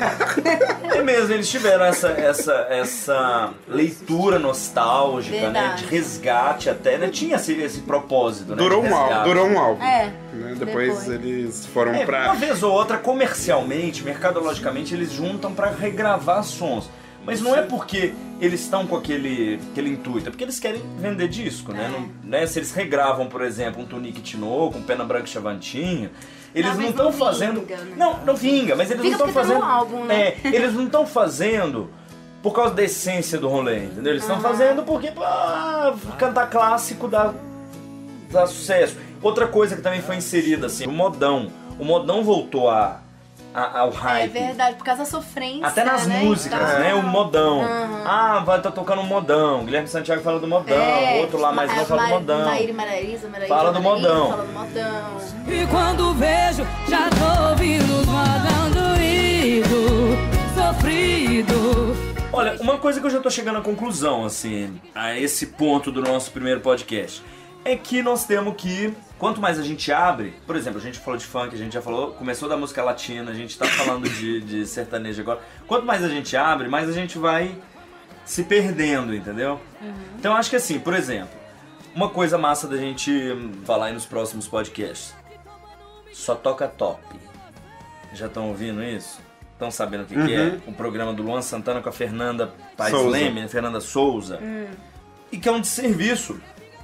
vaca. É mesmo, eles tiveram essa, essa, essa leitura nostálgica, né? Verdade. De resgate até, né? Tinha esse, esse propósito, né? Durou de um álbum. resgate. Durou um álbum. É. Né? Depois, Depois. eles foram É, pra. uma vez ou outra, comercialmente, mercadologicamente, eles juntam pra regravar sons. Mas não é porque eles estão com aquele, aquele intuito, é porque eles querem vender disco, né? Não- né? Se eles regravam, por exemplo, um Tunique Tinoco, um Pena Branca e Chavantinho, eles Talvez não estão não fazendo... vinga, né? Não, não vinga, mas eles Vinga não estão porque tá no fazendo... álbum, né? É, eles não estão fazendo por causa da essência do rolê, entendeu? Eles estão fazendo porque, ah, cantar clássico dá, dá sucesso. Outra coisa que também foi inserida, assim, o modão. O modão voltou a, a- ao É hype. verdade, por causa da sofrência. Até nas né? músicas, Da- né? O modão. Aham. Ah, vai tá tocando um modão. Guilherme Santiago fala do modão. É, Outro lá mais Ma- não fala do Ma- modão. Maíra Maraísa, Maraísa, Fala do Maraísa, modão. Fala do modão. E quando vejo, já tô ouvindo os modão doído, sofrido. Olha, uma coisa que eu já tô chegando à conclusão, assim, a esse ponto do nosso primeiro podcast, é que nós temos que, quanto mais a gente abre, por exemplo, a gente falou de funk, a gente já falou, começou da música latina, a gente tá falando de, de sertanejo agora, quanto mais a gente abre, mais a gente vai se perdendo, entendeu? Então eu acho que assim, por exemplo, uma coisa massa da gente falar aí nos próximos podcasts, só toca top. Já estão ouvindo isso? Estão sabendo o que, que é? O programa do Luan Santana com a Fernanda Paes Souza. Leme, né? Fernanda Souza. E que é um desserviço.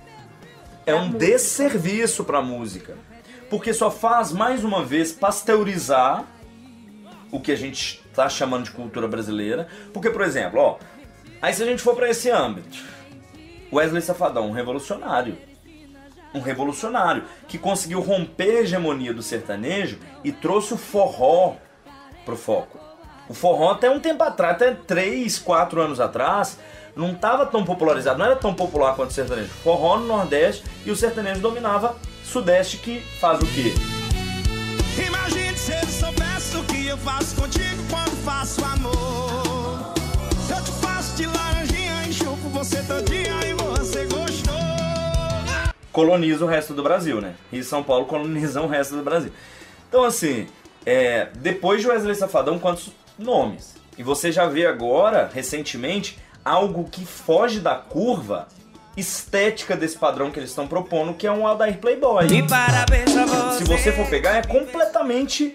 É um música. desserviço pra música. Porque só faz, mais uma vez, pasteurizar o que a gente tá chamando de cultura brasileira. Porque, por exemplo, ó, aí se a gente for pra esse âmbito, Wesley Safadão, um revolucionário. Um revolucionário que conseguiu romper a hegemonia do sertanejo e trouxe o forró pro foco. O forró até um tempo atrás, até três, quatro anos atrás, não estava tão popularizado, não era tão popular quanto o sertanejo. Forró no Nordeste e o sertanejo dominava Sudeste, que faz o quê? Imagine se ele soubesse o que eu faço contigo quando faço amor. Eu te faço de laranjinha, enxupo você todinha e você gostou. Coloniza o resto do Brasil, né? Rio e São Paulo colonizam o resto do Brasil. Então, assim, é, depois de Wesley Safadão, quantos nomes? E você já vê agora, recentemente, algo que foge da curva estética desse padrão que eles estão propondo, que é um Aldair Playboy. E parabéns a você. Se você for pegar, é completamente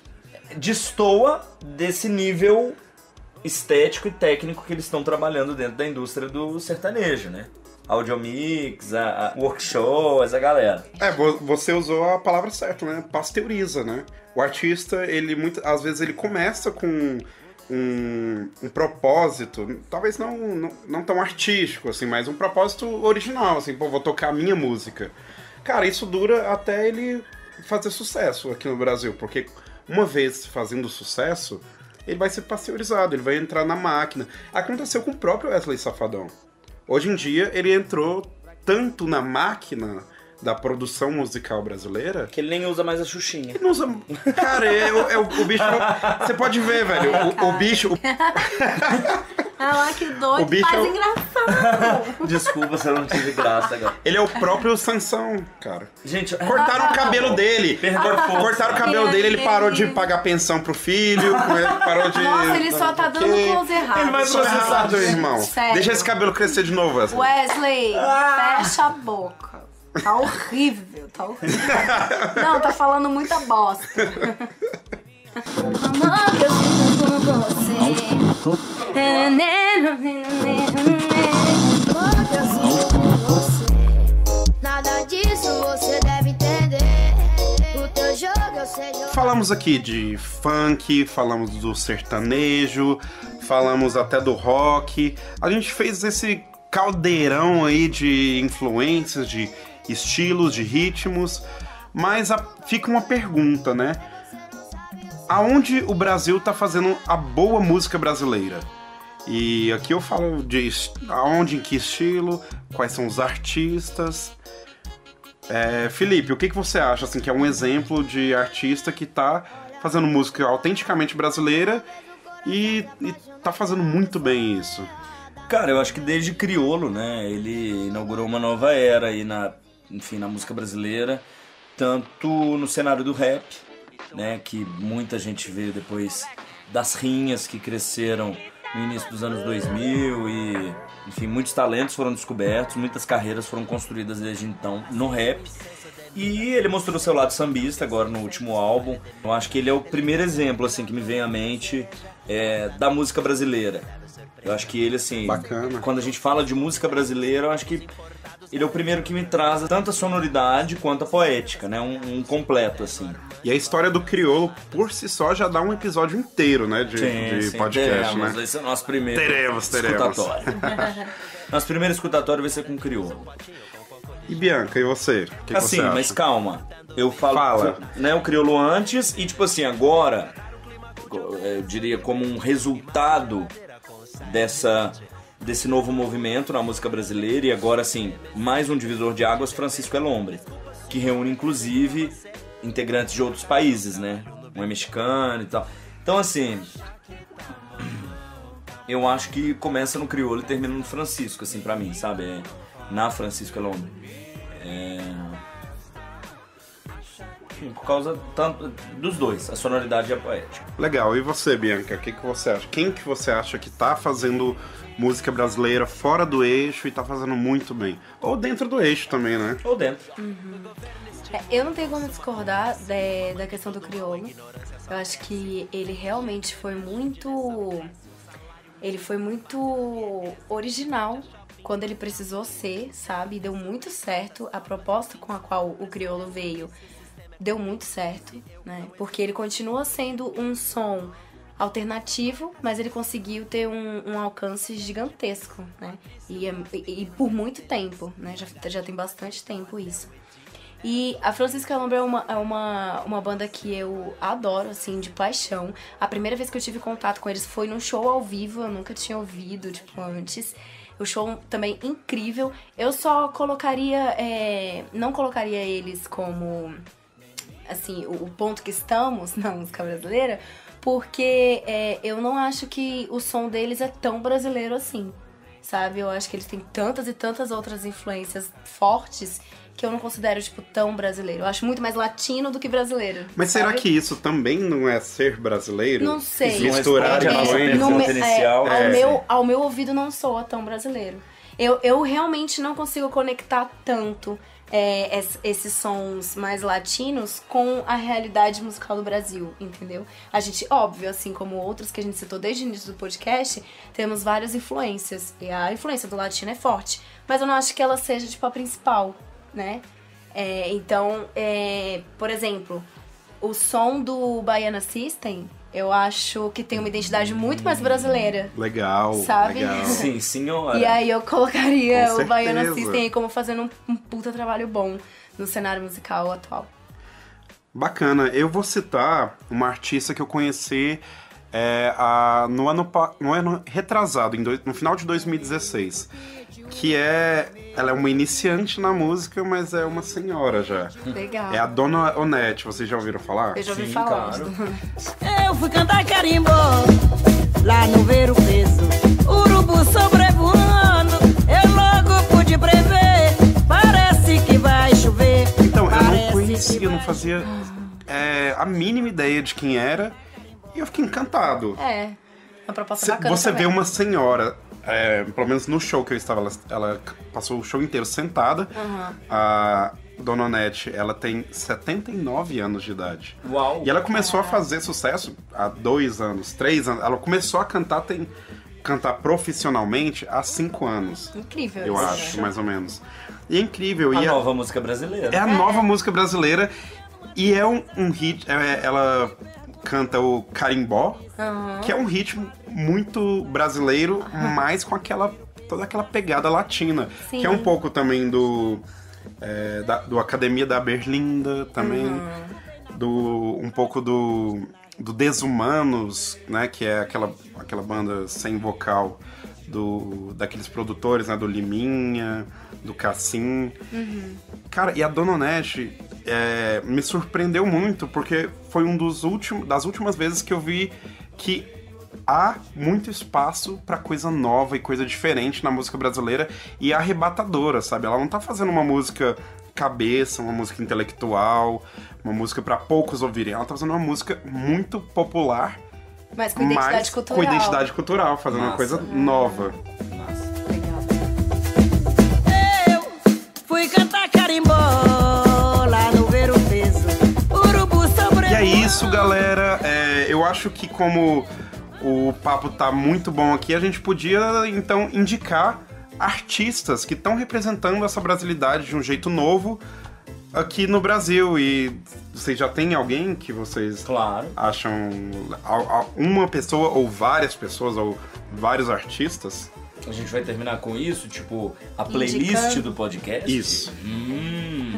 destoa desse nível estético e técnico que eles estão trabalhando dentro da indústria do sertanejo, né? Audiomix, a, a workshop, essa galera. É, vo- você usou a palavra certa, né? Pasteuriza, né? O artista, ele muito, às vezes ele começa com um, um propósito, talvez não, não, não tão artístico, assim, mas um propósito original, assim, pô, vou tocar a minha música. Cara, isso dura até ele fazer sucesso aqui no Brasil, porque uma vez fazendo sucesso, ele vai ser pasteurizado, ele vai entrar na máquina. Aconteceu com o próprio Wesley Safadão. Hoje em dia, ele entrou tanto na máquina da produção musical brasileira... Que ele nem usa mais a Xuxinha. Ele não usa... Cara, é, é, é o, o bicho... Você pode ver, velho, o, o bicho... O... Ah lá, que doido, O bicho faz é o- engraçado. Desculpa se eu não tive graça agora. Ele é o próprio Sansão, cara. Gente, Cortaram o cabelo dele. Perdeu. Cortaram o cabelo dele, ele parou de pagar pensão pro filho, parou de... Nossa, ele só tá dando Que- close errado. Ele vai Só processar, errado, gente. irmão. Sério. Deixa esse cabelo crescer de novo, Wesley. Wesley, fecha a boca. Tá horrível, tá horrível. Não, tá falando muita bosta. Amor, eu sinto com você. Amor, eu sinto com você. Nada disso você deve entender. O teu jogo eu sei jogar. Falamos aqui de funk, falamos do sertanejo, falamos até do rock. A gente fez esse caldeirão aí de influências, de estilos, de ritmos. Mas a- fica uma pergunta, né? Aonde o Brasil tá fazendo a boa música brasileira? E aqui eu falo de es- aonde, em que estilo, quais são os artistas. É, Felipe, o que, que você acha assim, que é um exemplo de artista que tá fazendo música autenticamente brasileira e, e tá fazendo muito bem isso? Cara, eu acho que desde Criolo, né, ele inaugurou uma nova era aí na, enfim, na música brasileira, tanto no cenário do rap, né, que muita gente veio depois das rinhas que cresceram no início dos anos dois mil e, enfim, muitos talentos foram descobertos, muitas carreiras foram construídas desde então no rap. E ele mostrou seu lado sambista agora no último álbum. Eu acho que ele é o primeiro exemplo, assim, que me vem à mente é, da música brasileira. Eu acho que ele, assim, Bacana. quando a gente fala de música brasileira, eu acho que ele é o primeiro que me traz tanto a sonoridade quanto a poética, né? Um, um completo, assim. E a história do Criolo, por si só, já dá um episódio inteiro, né, de, de podcast, teremos. né? Esse é o nosso primeiro Teremos, teremos. escutatório. Nosso primeiro escutatório vai ser com Criolo. E Bianca, e você? O que, que Assim, você acha? mas calma. Eu falo, Fala. né, o Criolo antes e, tipo assim, agora, eu diria como um resultado dessa, desse novo movimento na música brasileira, e agora, assim, mais um divisor de águas, Francisco Elombre, que reúne, inclusive, integrantes de outros países, né? Um é mexicano e tal. Então, assim, eu acho que começa no Criolo e termina no Francisco, assim, pra mim, sabe? É, na Francisco Elombre. É... Enfim, por causa tanto dos dois, a sonoridade e a poética. Legal, e você, Bianca? O que, que você acha? Quem que você acha que tá fazendo música brasileira fora do eixo e tá fazendo muito bem? Ou dentro do eixo também, né? Ou dentro. É, eu não tenho como discordar de- da questão do crioulo. Eu acho que ele realmente foi muito... Ele foi muito original quando ele precisou ser, sabe? Deu muito certo. A proposta com a qual o crioulo veio deu muito certo, né? Porque ele continua sendo um som alternativo, mas ele conseguiu ter um, um alcance gigantesco, né? E, e, e por muito tempo, né? Já, já tem bastante tempo isso. E a Francisco Elombre é uma, é uma, uma banda que eu adoro, assim, de paixão. A primeira vez que eu tive contato com eles foi num show ao vivo, eu nunca tinha ouvido, tipo, antes. O show também incrível. Eu só colocaria, é, não colocaria eles como, assim, o, o ponto que estamos na música brasileira, porque é, eu não acho que o som deles é tão brasileiro assim, sabe? Eu acho que eles têm tantas e tantas outras influências fortes que eu não considero, tipo, tão brasileiro. Eu acho muito mais latino do que brasileiro. Mas será sabe? que isso também não é ser brasileiro? Não sei. Misturar responde a nossa influências? pergunta no me- inicial. é, ao, É. meu, ao meu ouvido não soa tão brasileiro. Eu, eu realmente não consigo conectar tanto é, es- esses sons mais latinos com a realidade musical do Brasil, entendeu? A gente, óbvio, assim como outros que a gente citou desde o início do podcast, temos várias influências. E a influência do latino é forte. Mas eu não acho que ela seja, tipo, a principal, né? É, então, é, por exemplo, o som do Baiana System, eu acho que tem uma identidade muito mais brasileira. Legal, Sabe? legal. Sim, senhora. E aí eu colocaria Com o Baiana certeza. System aí como fazendo um, um puta trabalho bom no cenário musical atual. Bacana. Eu vou citar uma artista que eu conheci é, a, no, ano, pa- no ano retrasado, em dois- no final de dois mil e dezesseis. Que é... Ela é uma iniciante na música, mas é uma senhora já. Legal. É a Dona Onete, vocês já ouviram falar? Eu já ouvi Sim, falar. claro. Eu fui cantar carimbó lá no Ver o Peso, urubu sobrevoando, eu logo pude prever, parece que vai chover. Então, eu não parece conhecia, que eu não vai fazia é, a mínima ideia de quem era. E eu fiquei encantado. É, uma proposta Cê- bacana você também. vê uma senhora, é, pelo menos no show que eu estava, ela, ela passou o show inteiro sentada. A Dona Onete, ela tem setenta e nove anos de idade. Uau! E ela começou a fazer sucesso há dois anos, três anos. Ela começou a cantar, tem, cantar profissionalmente há cinco anos. Incrível Eu isso, acho, né? mais ou menos. E é incrível. A e é- nova música brasileira. é a nova música brasileira e é um, um hit. é- ela canta o carimbó, que é um ritmo muito brasileiro, mas com aquela toda aquela pegada latina, Sim. que é um pouco também do é, da, do Academia da Berlinda também, do um pouco do do Desumanos, né, que é aquela aquela banda sem vocal do daqueles produtores, né, do Liminha, do Cassim. Cara, e a Dona Onete é, me surpreendeu muito, porque foi um dos últimos, das últimas vezes que eu vi que há muito espaço pra coisa nova e coisa diferente na música brasileira e arrebatadora, sabe? Ela não tá fazendo uma música cabeça, uma música intelectual, uma música pra poucos ouvirem. Ela tá fazendo uma música muito popular, Mas com identidade mas cultural. com identidade cultural, fazendo uma Massa. coisa nova. Nossa. Legal. Eu fui cantar carimbó lá no Ver o Peso, urubu sobrevoando. E é isso, galera. É, eu acho que como o papo tá muito bom aqui, a gente podia, então, indicar artistas que estão representando essa brasilidade de um jeito novo aqui no Brasil. E vocês já têm alguém que vocês Claro. acham... a- a- uma pessoa ou várias pessoas ou vários artistas? A gente vai terminar com isso, tipo, a playlist Indicando. do podcast? Isso. Hum.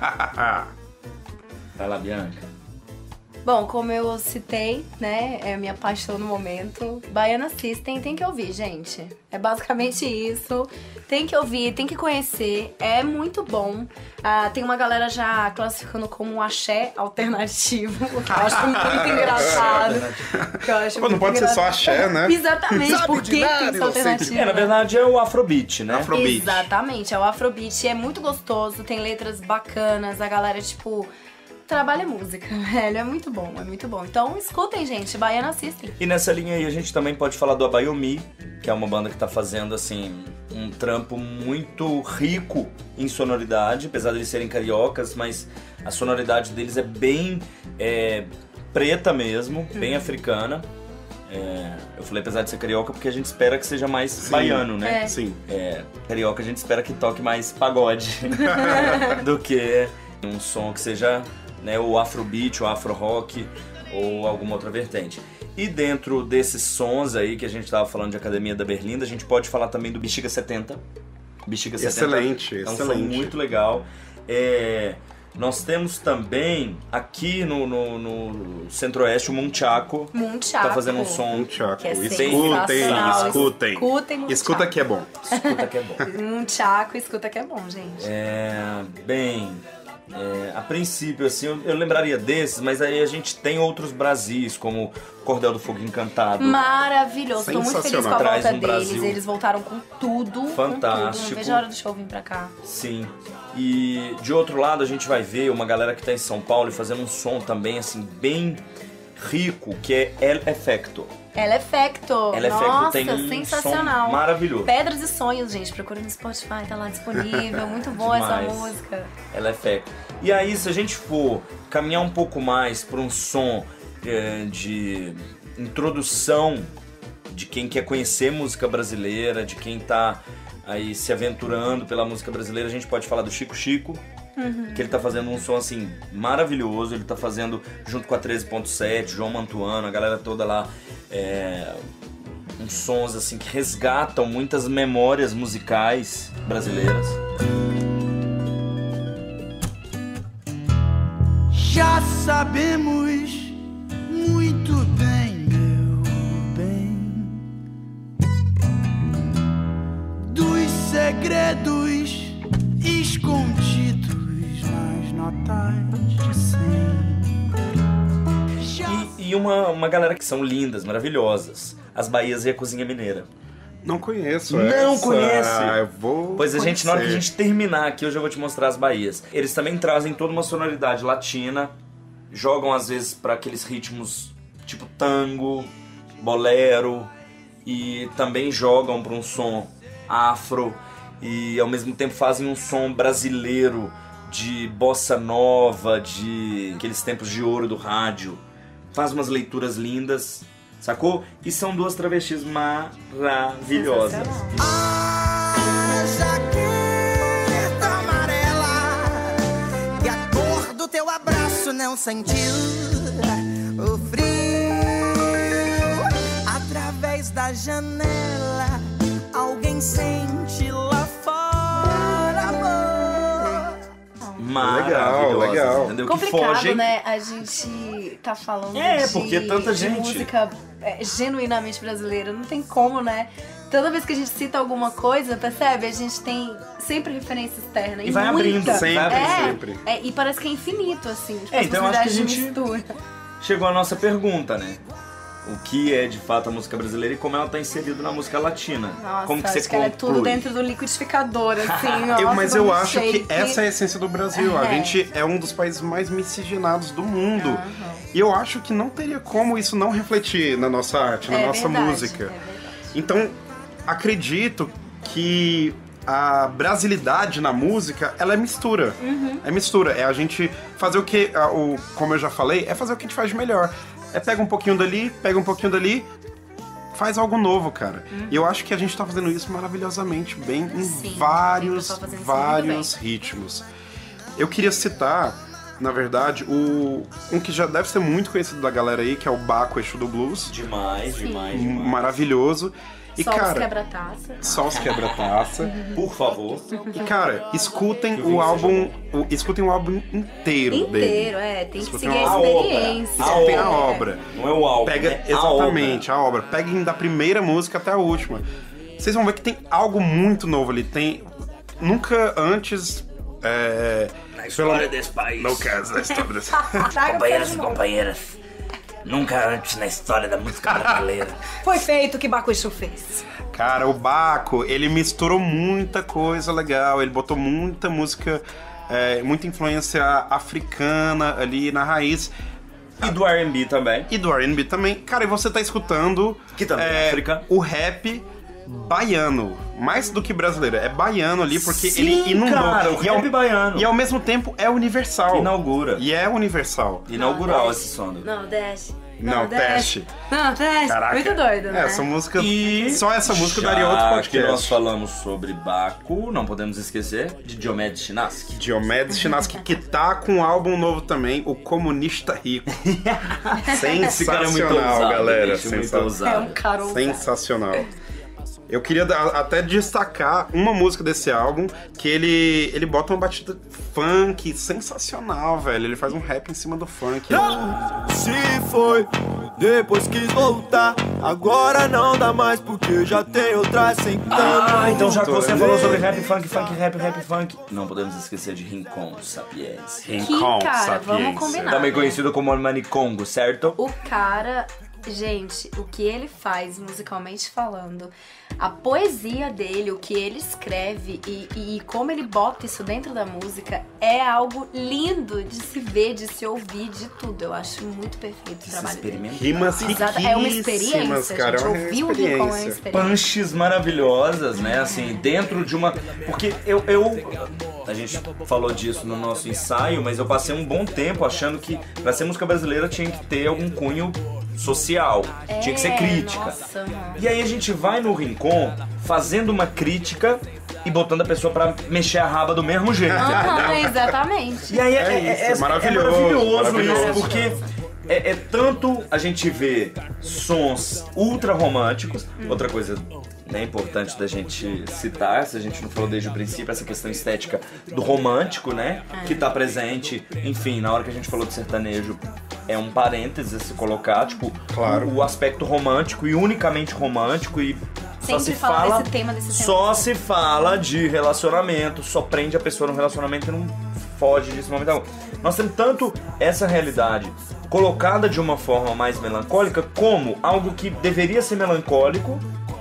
Vai lá, Bianca. Bom, como eu citei, né, é a minha paixão no momento, Baiana System tem que ouvir, gente. É basicamente isso. Tem que ouvir, tem que conhecer, é muito bom. Ah, tem uma galera já classificando como um axé alternativo, o que eu acho muito engraçado. que eu acho Pô, não muito pode ser só engraçado. axé, né? Exatamente, Sabe por de que nada, tem esse eu sei. alternativo? É, na verdade é o Afrobeat, né? Afrobeat. Exatamente, é o Afrobeat, é muito gostoso, tem letras bacanas, a galera, tipo, trabalha música, velho, é muito bom, é muito bom. Então escutem, gente, Baiana System. E nessa linha aí a gente também pode falar do Abayomi, que é uma banda que tá fazendo, assim, um trampo muito rico em sonoridade, apesar de eles serem cariocas, mas a sonoridade deles é bem é, preta mesmo, bem africana. É, eu falei apesar de ser carioca porque a gente espera que seja mais Sim. baiano, né? É. Sim. É, carioca a gente espera que toque mais pagode do que um som que seja, né, o afrobeat, o afro-rock ou alguma outra vertente. E dentro desses sons aí que a gente estava falando de Academia da Berlinda, a gente pode falar também do Bexiga setenta. Bexiga setenta Excelente, é um excelente. som muito legal. É, nós temos também aqui no, no, no Centro-Oeste o Munchaco. Munchaco. Tá fazendo um som Um chaco. Que é Escutem, sensacional. escutem. Escutem Munchaco. Escuta que é bom. Escuta que é bom. Munchaco, escuta que é bom, gente. É, bem, é, a princípio, assim, eu, eu lembraria desses, mas aí a gente tem outros Brasis, como Cordel do Fogo Encantado. Maravilhoso, tô muito feliz com a Traz volta um deles. Brasil Eles voltaram com tudo. fantástico. Com tudo. Não vejo a hora do show vir pra cá. Sim. E de outro lado a gente vai ver uma galera que tá em São Paulo e fazendo um som também, assim, bem rico, que é El Efecto. El Efecto. El Efecto Nossa, tem um sensacional. som maravilhoso. Pedras e Sonhos, gente. Procura no Spotify, tá lá disponível. Muito boa essa Demais. música. El Efecto. E aí, se a gente for caminhar um pouco mais para um som é, de introdução de quem quer conhecer música brasileira, de quem tá aí se aventurando pela música brasileira, a gente pode falar do Chico Chico, que ele tá fazendo um som assim maravilhoso, ele tá fazendo junto com a treze ponto sete, João Mantuano, a galera toda lá, é, uns sons assim que resgatam muitas memórias musicais brasileiras. Já sabemos muito bem, meu segredos escondidos nas notas de cem. E, e uma, uma galera que são lindas, maravilhosas. As Bahias e a Cozinha Mineira. Não conheço Não essa. conhece? Ah, eu vou Pois a gente, na hora que a conhecer. gente terminar aqui, hoje eu vou te mostrar as Bahias. Eles também trazem toda uma sonoridade latina, jogam às vezes para aqueles ritmos tipo tango, bolero, e também jogam para um som afro, e ao mesmo tempo fazem um som brasileiro de bossa nova, de aqueles tempos de ouro do rádio. Faz umas leituras lindas, sacou? E são duas travestis maravilhosas. A jaqueta amarela e a cor do teu abraço não sentiu o frio. Através da janela alguém sente lá fora amor. Maravilhosas, legal. entendeu? Complicado, que fogem. né? A gente tá falando É, de, porque tanta de gente- música é, genuinamente brasileira. Não tem como, né? Toda vez que a gente cita alguma coisa, percebe? A gente tem sempre referência externa. E vai muita. abrindo, Sempre, é, sempre. é, e parece que é infinito, assim. Tipo, É, as então eu acho que a possibilidades de gente- mistura. Chegou a nossa pergunta, né? O que é de fato a música brasileira e como ela tá inserida na música latina? Nossa, como que você acho que ela é tudo conclui? dentro do liquidificador, assim. Eu- nossa, mas do eu acho milkshake. que essa é a essência do Brasil. A É. gente é um dos países mais miscigenados do mundo. E eu acho que não teria como isso não refletir na nossa arte, na É nossa verdade, música. é verdade. Então, acredito que a brasilidade na música, ela é mistura. Uhum. É mistura. É a gente fazer o que, a- o, como eu já falei, é fazer o que a gente faz de melhor. É pega um pouquinho dali, pega um pouquinho dali, faz algo novo, cara. E eu acho que a gente tá fazendo isso maravilhosamente bem em Sim, tem vários, pessoal fazendo isso vários ritmos. Eu queria citar, na verdade, o um que já deve ser muito conhecido da galera aí, que é o Baco Exu do Blues. Demais, demais, demais. Maravilhoso. E, Só os cara, quebra-taça. só os quebra-taça. Por favor. E, cara, escutem Que o o vinho álbum, o, escutem o álbum inteiro, dele. Inteiro, é. Tem que Escutem seguir a a experiência. obra. Escutem é. a obra. Não é o álbum, Pega, né? exatamente, A a obra. Peguem da primeira música até a última. Vocês vão ver que tem algo muito novo ali. Tem. Nunca antes. É, Na história desse país. no caso da história desse. Traga Companheiros pra e novo. companheiras, nunca antes na história da música brasileira. Foi feito o que Baco Exu fez. Cara, o Baco, ele misturou muita coisa legal. Ele botou muita música, é, muita influência africana ali na raiz. E do R and B também. E do R and B também. Cara, e você tá escutando Que também é África. o rap baiano. Mais do que brasileiro. É baiano ali, porque Sim, ele inundou. cara, o e ao, rap baiano. E ao mesmo tempo é universal. Inaugura. E é universal. Inaugural esse som. do- Não, desce. Não, teste. Não, teste. Caraca. Muito doido, né? Essa música. E Só essa música já daria outro que podcast. nós falamos sobre Baco, não podemos esquecer de Diomedes Chinaski. Diomedes Chinaski, que tá com um álbum novo também, O Comunista Rico. Esse cara é muito Sensacional, ousado, galera. bicho, muito sensa- ousado. É um cara ousado. Sensacional. Eu queria dar- até destacar uma música desse álbum, que ele, ele bota uma batida funk sensacional, velho. Ele faz um rap em cima do funk. Se foi, depois quis voltar. Agora não dá mais porque já tem outra sentando. Ah, então já que você Né? falou sobre rap, funk, funk, rap, rap, funk, não podemos esquecer de Rincon Sapiens. Que Rincon cara, vamos Sapiens. combinar. Também né? conhecido como Manicongo, certo? O cara, gente, o que ele faz musicalmente falando, a poesia dele, o que ele escreve e, e como ele bota isso dentro da música é algo lindo de se ver, de se ouvir, de tudo. Eu acho muito perfeito o trabalho dele. Rimas Exato, riquíssimas, é uma experiência, cara. gente. É uma Ouvir o Rincon é uma experiência. experiência. Punches maravilhosas, né? Assim, dentro de uma. Porque eu, eu. A gente falou disso no nosso ensaio, mas eu passei um bom tempo achando que pra ser música brasileira tinha que ter algum cunho social. Tinha que ser É, crítica. nossa, mano. E aí a gente vai no Rincon fazendo uma crítica e botando a pessoa pra mexer a raba do mesmo jeito. Aham, exatamente. E aí é, É é- isso, é- é maravilhoso, maravilhoso, maravilhoso. isso, porque é, é tanto a gente vê sons ultra românticos, outra coisa né, importante da gente citar, se a gente não falou desde o princípio, essa questão estética do romântico, né, que tá presente, enfim, na hora que a gente falou de sertanejo, é um parênteses a se colocar, tipo, Claro. o, o aspecto romântico e unicamente romântico e Só Sempre se fala fala, desse tema, desse tema. só se fala de relacionamento, só prende a pessoa no relacionamento e não foge disso momento algum. Nós temos tanto essa realidade colocada de uma forma mais melancólica como algo que deveria ser melancólico,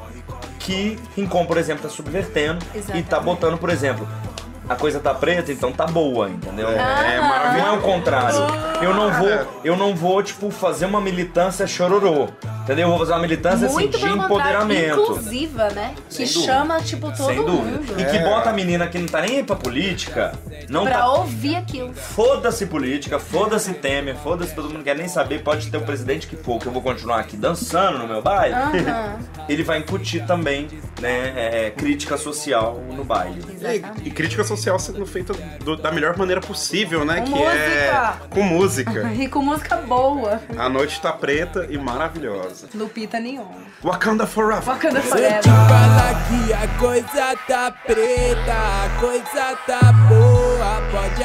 que Rincon, por exemplo, tá subvertendo. Exatamente. E tá botando, por exemplo, a coisa tá preta, então tá boa, entendeu? É, é maravilhoso. Não é o contrário. Eu não vou, eu não vou, tipo, fazer uma militância chororô, entendeu? Eu vou fazer uma militância assim, de empoderamento. Inclusiva, né? Que chama, tipo, todo Sem dúvida. mundo. E que bota a menina que não tá nem aí pra política, não pra tá... ouvir aquilo. Foda-se política, foda-se Temer, foda-se todo mundo, quer nem saber, pode ter o presidente que for, que eu vou continuar aqui dançando no meu baile. Uhum. Ele vai incutir também, né, é, crítica social no baile. E, e crítica social sendo feita do, da melhor maneira possível, né? Com que música. é com música. E com música boa. A noite tá preta e maravilhosa. Lupita Nyong'o. Wakanda Forever. Wakanda Se eu Forever. te falar que a coisa tá preta, a coisa tá boa, pode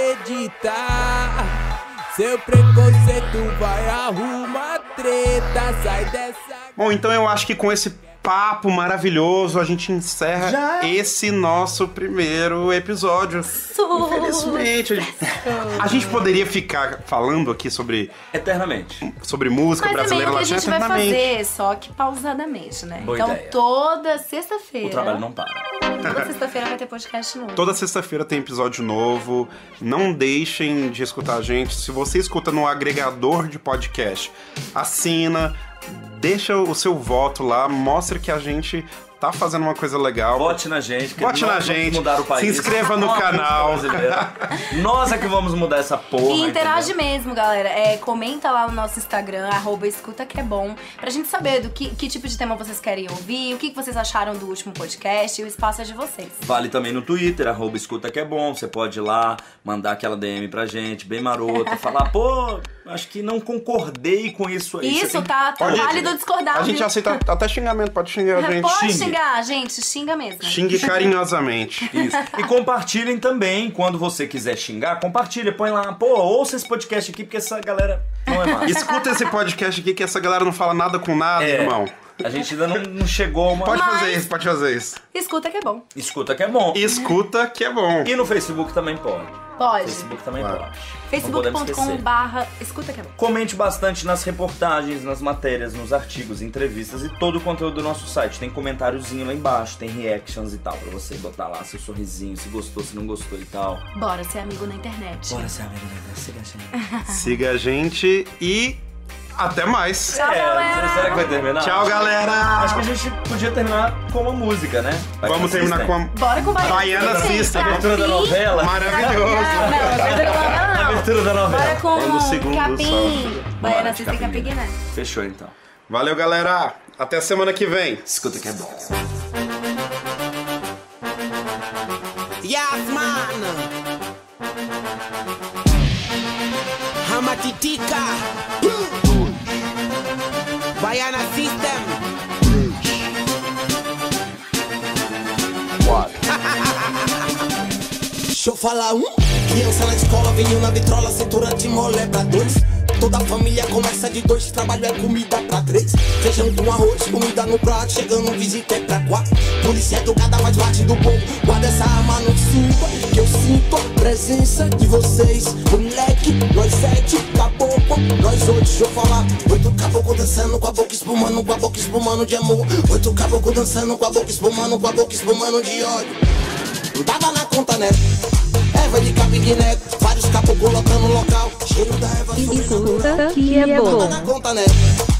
acreditar. Seu preconceito vai arrumar treta, sai dessa... Bom, então eu acho que com esse papo maravilhoso a gente encerra Já? esse nosso primeiro episódio. Infelizmente. A gente, a gente poderia ficar falando aqui sobre... Eternamente. Sobre música Mas brasileira também é o que a latina gente vai eternamente. fazer, só que pausadamente, né? Boa então ideia. toda sexta-feira... O trabalho não para. Toda sexta-feira vai ter podcast novo. Toda sexta-feira tem episódio novo. Não deixem de escutar a gente. Se você escuta no agregador de podcast, assina, deixa o seu voto lá, mostra que a gente tá fazendo uma coisa legal. Vote na gente. que Vote nós na vamos gente. Mudar o país. Se inscreva no Nós, canal. brasileira. Nós é que vamos mudar essa porra. E interage entendeu? mesmo, galera. É, comenta lá no nosso Instagram, arroba escuta que é bom, pra gente saber do que, que tipo de tema vocês querem ouvir, o que que vocês acharam do último podcast, e o espaço é de vocês. Vale também no Twitter, arroba escuta que é bom. Você pode ir lá, mandar aquela D M pra gente, bem marota, falar, pô, acho que não concordei com isso aí. Você Isso, tem- tá, tá Pode- válido discordar. A gente viu? aceita até xingamento, pode xingar a gente. Pode Xingue. xingar, gente, xinga mesmo. Xingue carinhosamente. Isso. E compartilhem também, quando você quiser xingar, compartilha, põe lá, pô, ouça esse podcast aqui, porque essa galera não é massa. Escuta esse podcast aqui que essa galera não fala nada com nada, É. irmão. A gente ainda não, não chegou a uma... Pode Mas- fazer isso, pode fazer isso. Escuta que é bom. Escuta que é bom. Escuta que é bom. E no Facebook também pode. Pode. Facebook também Claro. pode. facebook Não ponto podemos com esquecer. barra escuta que é bom. Comente bastante nas reportagens, nas matérias, nos artigos, entrevistas e todo o conteúdo do nosso site. Tem comentáriozinho lá embaixo, tem reactions e tal, pra você botar lá seu sorrisinho, se gostou, se não gostou e tal. Bora ser amigo na internet. Bora ser amigo, né? Siga a gente. Siga a gente e até mais. Tchau, galera. Será que vai terminar? Tchau, galera. Acho que a gente podia terminar com uma música, né? Vai Vamos que terminar com a Bora com Baiana, Baiana System. abertura da novela. Maravilhoso. Não, não, abertura da novela não. Abertura da novela. Bora com Vamos segundo Capim. só. Baiana Bora, System Capim. Capim, né? Fechou então. Valeu, galera. Até a semana que vem. Escuta que é bom. Yes, man. Hamatitica. Baiana System. Deixa eu falar um. Criança na escola, vinho na vitrola, cintura de mole pra dois. Toda a família começa de dois, trabalho é comida pra três. Feijão com arroz, comida no prato, chegando visita é pra quatro. Polícia educada, mais bate do povo. Guarda essa arma, não sinto, que eu sinto a presença de vocês. Moleque, nós sete, caboclo, nós oito, deixa eu falar. Oito caboclo dançando com a boca espumando, com a boca espumando de amor. Oito caboclo dançando com a boca espumando, com a boca espumando de ódio. Não tava na conta, né? Eva de Capiguiné, vários caboclos colocando no local. Cheiro da Eva sobre Escuta que é Não bom. tava na conta, né?